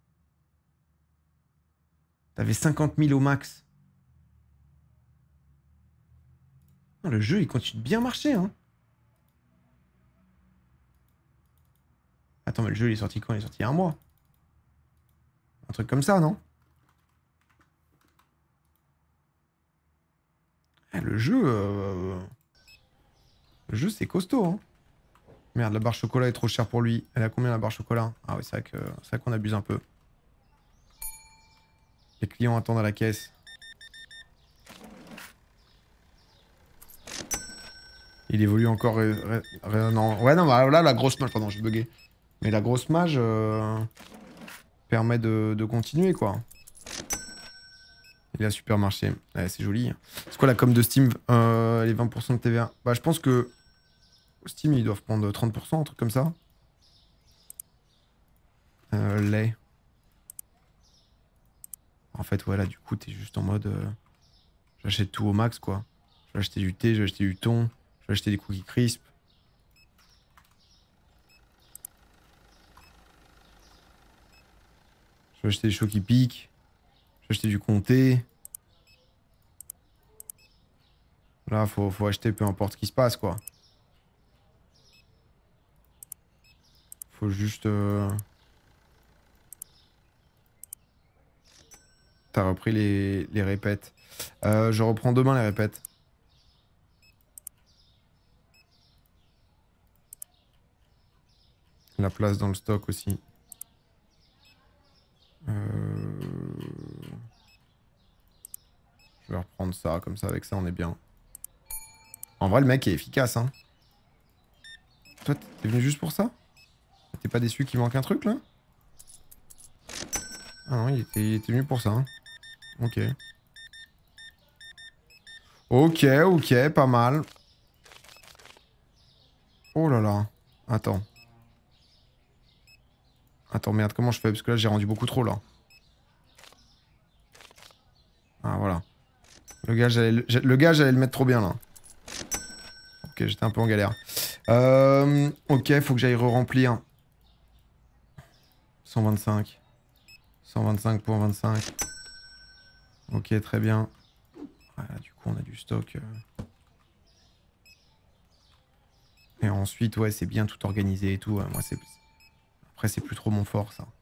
T'avais cinquante mille au max. Non, le jeu, il continue de bien marcher, hein. Attends, mais le jeu, il est sorti quand? Il est sorti il y a un mois. Un truc comme ça, non? Eh, le jeu... Euh... Le jeu, c'est costaud, hein. Merde, la barre chocolat est trop chère pour lui. Elle a combien, la barre chocolat? Ah oui, c'est vrai que... c'est vrai qu'on abuse un peu. Les clients attendent à la caisse. Il évolue encore... Ré... Ré... Non. Ouais, non, bah là, la grosse mage... Pardon, j'ai bugué. Mais la grosse mage... Euh... permet de... de continuer, quoi. Il a super marché. Ouais, c'est joli. C'est quoi la com de Steam? euh, Les vingt pour cent de T V A. Bah, je pense que... Steam, ils doivent prendre trente pour cent, un truc comme ça. Euh, lait. En fait, voilà, du coup, t'es juste en mode... Euh... J'achète tout au max, quoi. Je vais acheter du thé, je vais acheter du thon, je vais acheter des cookies crisp. Je vais acheter des chocs qui piquent. Je vais acheter du comté. Là, faut, faut acheter peu importe ce qui se passe, quoi. Faut juste... Euh... T'as repris les, les répètes. Euh, je reprends demain les répètes. La place dans le stock aussi. Euh... Je vais reprendre ça, comme ça, avec ça, on est bien. En vrai, le mec est efficace, hein. Toi, t'es venu juste pour ça? T'es pas déçu qu'il manque un truc, là? Ah non, il était, il était venu pour ça, hein. Ok. Ok, ok, pas mal. Oh là là. Attends. Attends, merde, comment je fais? Parce que là, j'ai rendu beaucoup trop, là. Ah, voilà. Le gars, j'allais le, le, gars, j'allais le mettre trop bien, là. Ok, j'étais un peu en galère. Euh, ok, faut que j'aille re-remplir. cent vingt-cinq. cent vingt-cinq pour vingt-cinq. Ok, très bien. Voilà, du coup, on a du stock. Et ensuite, ouais, c'est bien tout organisé et tout. Ouais, moi, c'est... Après, c'est plus trop mon fort, ça.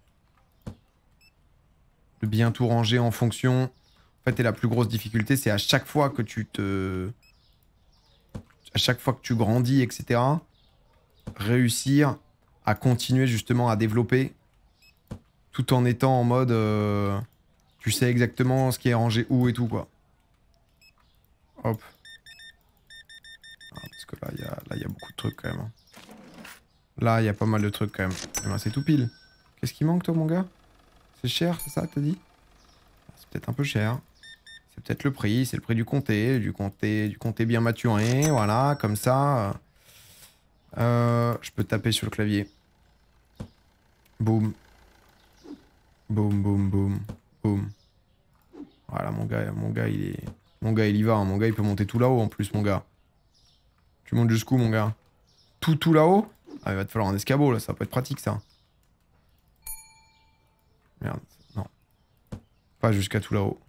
De bien tout ranger en fonction. En fait, et la plus grosse difficulté, c'est à chaque fois que tu te... À chaque fois que tu grandis, et cetera, réussir à continuer justement à développer tout en étant en mode... Euh... Tu sais exactement ce qui est rangé où et tout, quoi. Hop. Ah, parce que là, il y a, là, y a beaucoup de trucs, quand même. Là, il y a pas mal de trucs, quand même. Eh ben, c'est tout pile. Qu'est-ce qui manque, toi, mon gars? C'est cher, c'est ça, t'as dit? C'est peut-être un peu cher. C'est peut-être le prix. C'est le prix du comté. Du comté, du comté bien maturé. Voilà, comme ça. Euh, je peux taper sur le clavier. Boum. Boum, boum, boum. Boum. Voilà, mon gars, mon gars, il est... Mon gars, il y va. Hein. Mon gars, il peut monter tout là-haut, en plus, mon gars. Tu montes jusqu'où, mon gars? Tout, tout là-haut? Ah, il va te falloir un escabeau, là. Ça peut être pratique, ça. Merde. Non. Pas jusqu'à tout là-haut.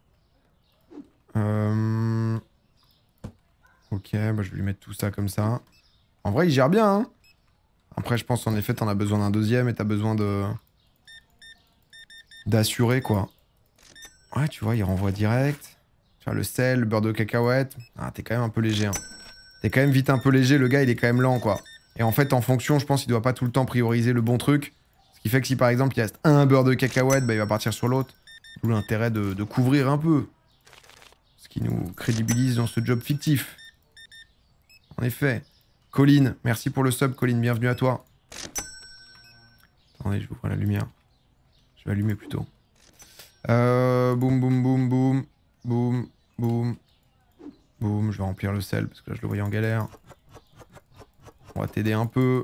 Euh... Ok, bah, je vais lui mettre tout ça comme ça. En vrai, il gère bien, hein. Après, je pense, en effet, t'en as besoin d'un deuxième et t'as besoin de... d'assurer, quoi. Ouais, tu vois, il renvoie direct. Tu vois, le sel, le beurre de cacahuète. Ah, t'es quand même un peu léger, hein. T'es quand même vite un peu léger, le gars, il est quand même lent, quoi. Et en fait, en fonction, je pense qu'il doit pas tout le temps prioriser le bon truc. Ce qui fait que si, par exemple, il reste un beurre de cacahuète, bah, il va partir sur l'autre. D'où l'intérêt de, de couvrir un peu. Ce qui nous crédibilise dans ce job fictif. En effet. Colline, merci pour le sub, Colline, bienvenue à toi. Attendez, je vais ouvrir la lumière. Je vais allumer plutôt. Euh, boum, boum, boum, boum. Boum, boum. Boum, je vais remplir le sel parce que là je le voyais en galère. On va t'aider un peu.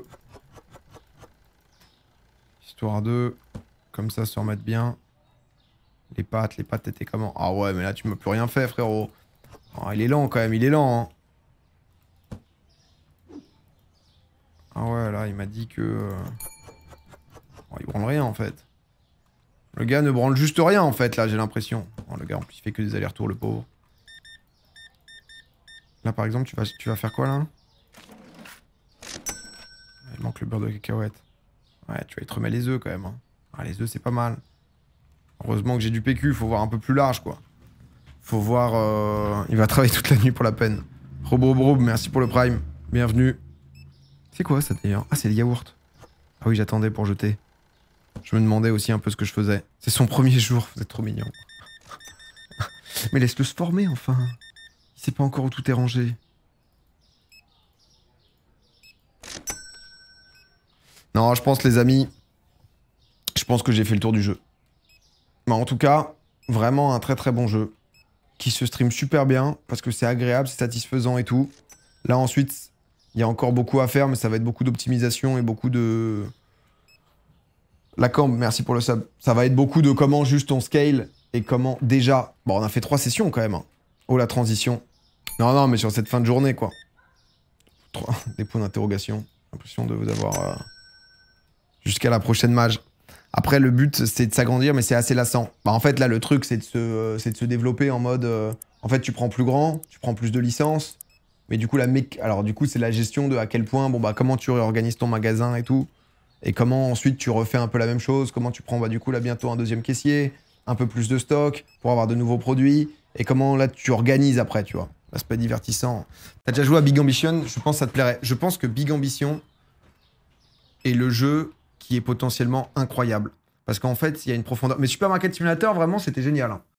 Histoire de... Comme ça, se remettre bien. Les pâtes, les pâtes étaient comment? Ah ouais, mais là tu m'as plus rien fait, frérot. Oh, il est lent quand même, il est lent. Hein. Ah ouais, là il m'a dit que... Oh, il branle rien en fait. Le gars ne branle juste rien en fait, là j'ai l'impression. Oh, le gars en plus il fait que des allers-retours, le pauvre. Là par exemple, tu vas, tu vas faire quoi là? Il manque le beurre de cacahuète. Ouais, tu vas y te remettre les œufs quand même. Hein. Ah, les œufs c'est pas mal. Heureusement que j'ai du P Q, faut voir un peu plus large, quoi. Faut voir... Euh... Il va travailler toute la nuit pour la peine. Robobro, merci pour le prime. Bienvenue. C'est quoi ça d'ailleurs? Ah, c'est le yaourt. Ah oui, j'attendais pour jeter. Je me demandais aussi un peu ce que je faisais. C'est son premier jour, vous êtes trop mignon. Mais laisse-le se former, enfin. Il sait pas encore où tout est rangé. Non, je pense, les amis, je pense que j'ai fait le tour du jeu. Mais en tout cas, vraiment un très très bon jeu. Qui se stream super bien, parce que c'est agréable, c'est satisfaisant et tout. Là, ensuite, il y a encore beaucoup à faire, mais ça va être beaucoup d'optimisation et beaucoup de... La cambe, merci pour le sub. Ça va être beaucoup de comment juste on scale et comment déjà... Bon, on a fait trois sessions quand même. Hein. Oh, la transition. Non, non, mais sur cette fin de journée, quoi. Trois... Des points d'interrogation. L'impression de vous avoir... Euh... Jusqu'à la prochaine mage. Après, le but, c'est de s'agrandir, mais c'est assez lassant. Bah, en fait, là, le truc, c'est de, se, euh, c'est de se développer en mode... Euh... En fait, tu prends plus grand, tu prends plus de licences. Mais du coup, la mec... Alors, du coup, c'est la gestion de à quel point... Bon, bah, comment tu réorganises ton magasin et tout. Et comment ensuite tu refais un peu la même chose, comment tu prends bah, du coup là bientôt un deuxième caissier, un peu plus de stock pour avoir de nouveaux produits, et comment là tu organises après, tu vois. L'aspect divertissant. T'as déjà joué à Big Ambition? Je pense que ça te plairait. Je pense que Big Ambition est le jeu qui est potentiellement incroyable. Parce qu'en fait, il y a une profondeur. Mais Supermarket Simulator, vraiment, c'était génial. Hein.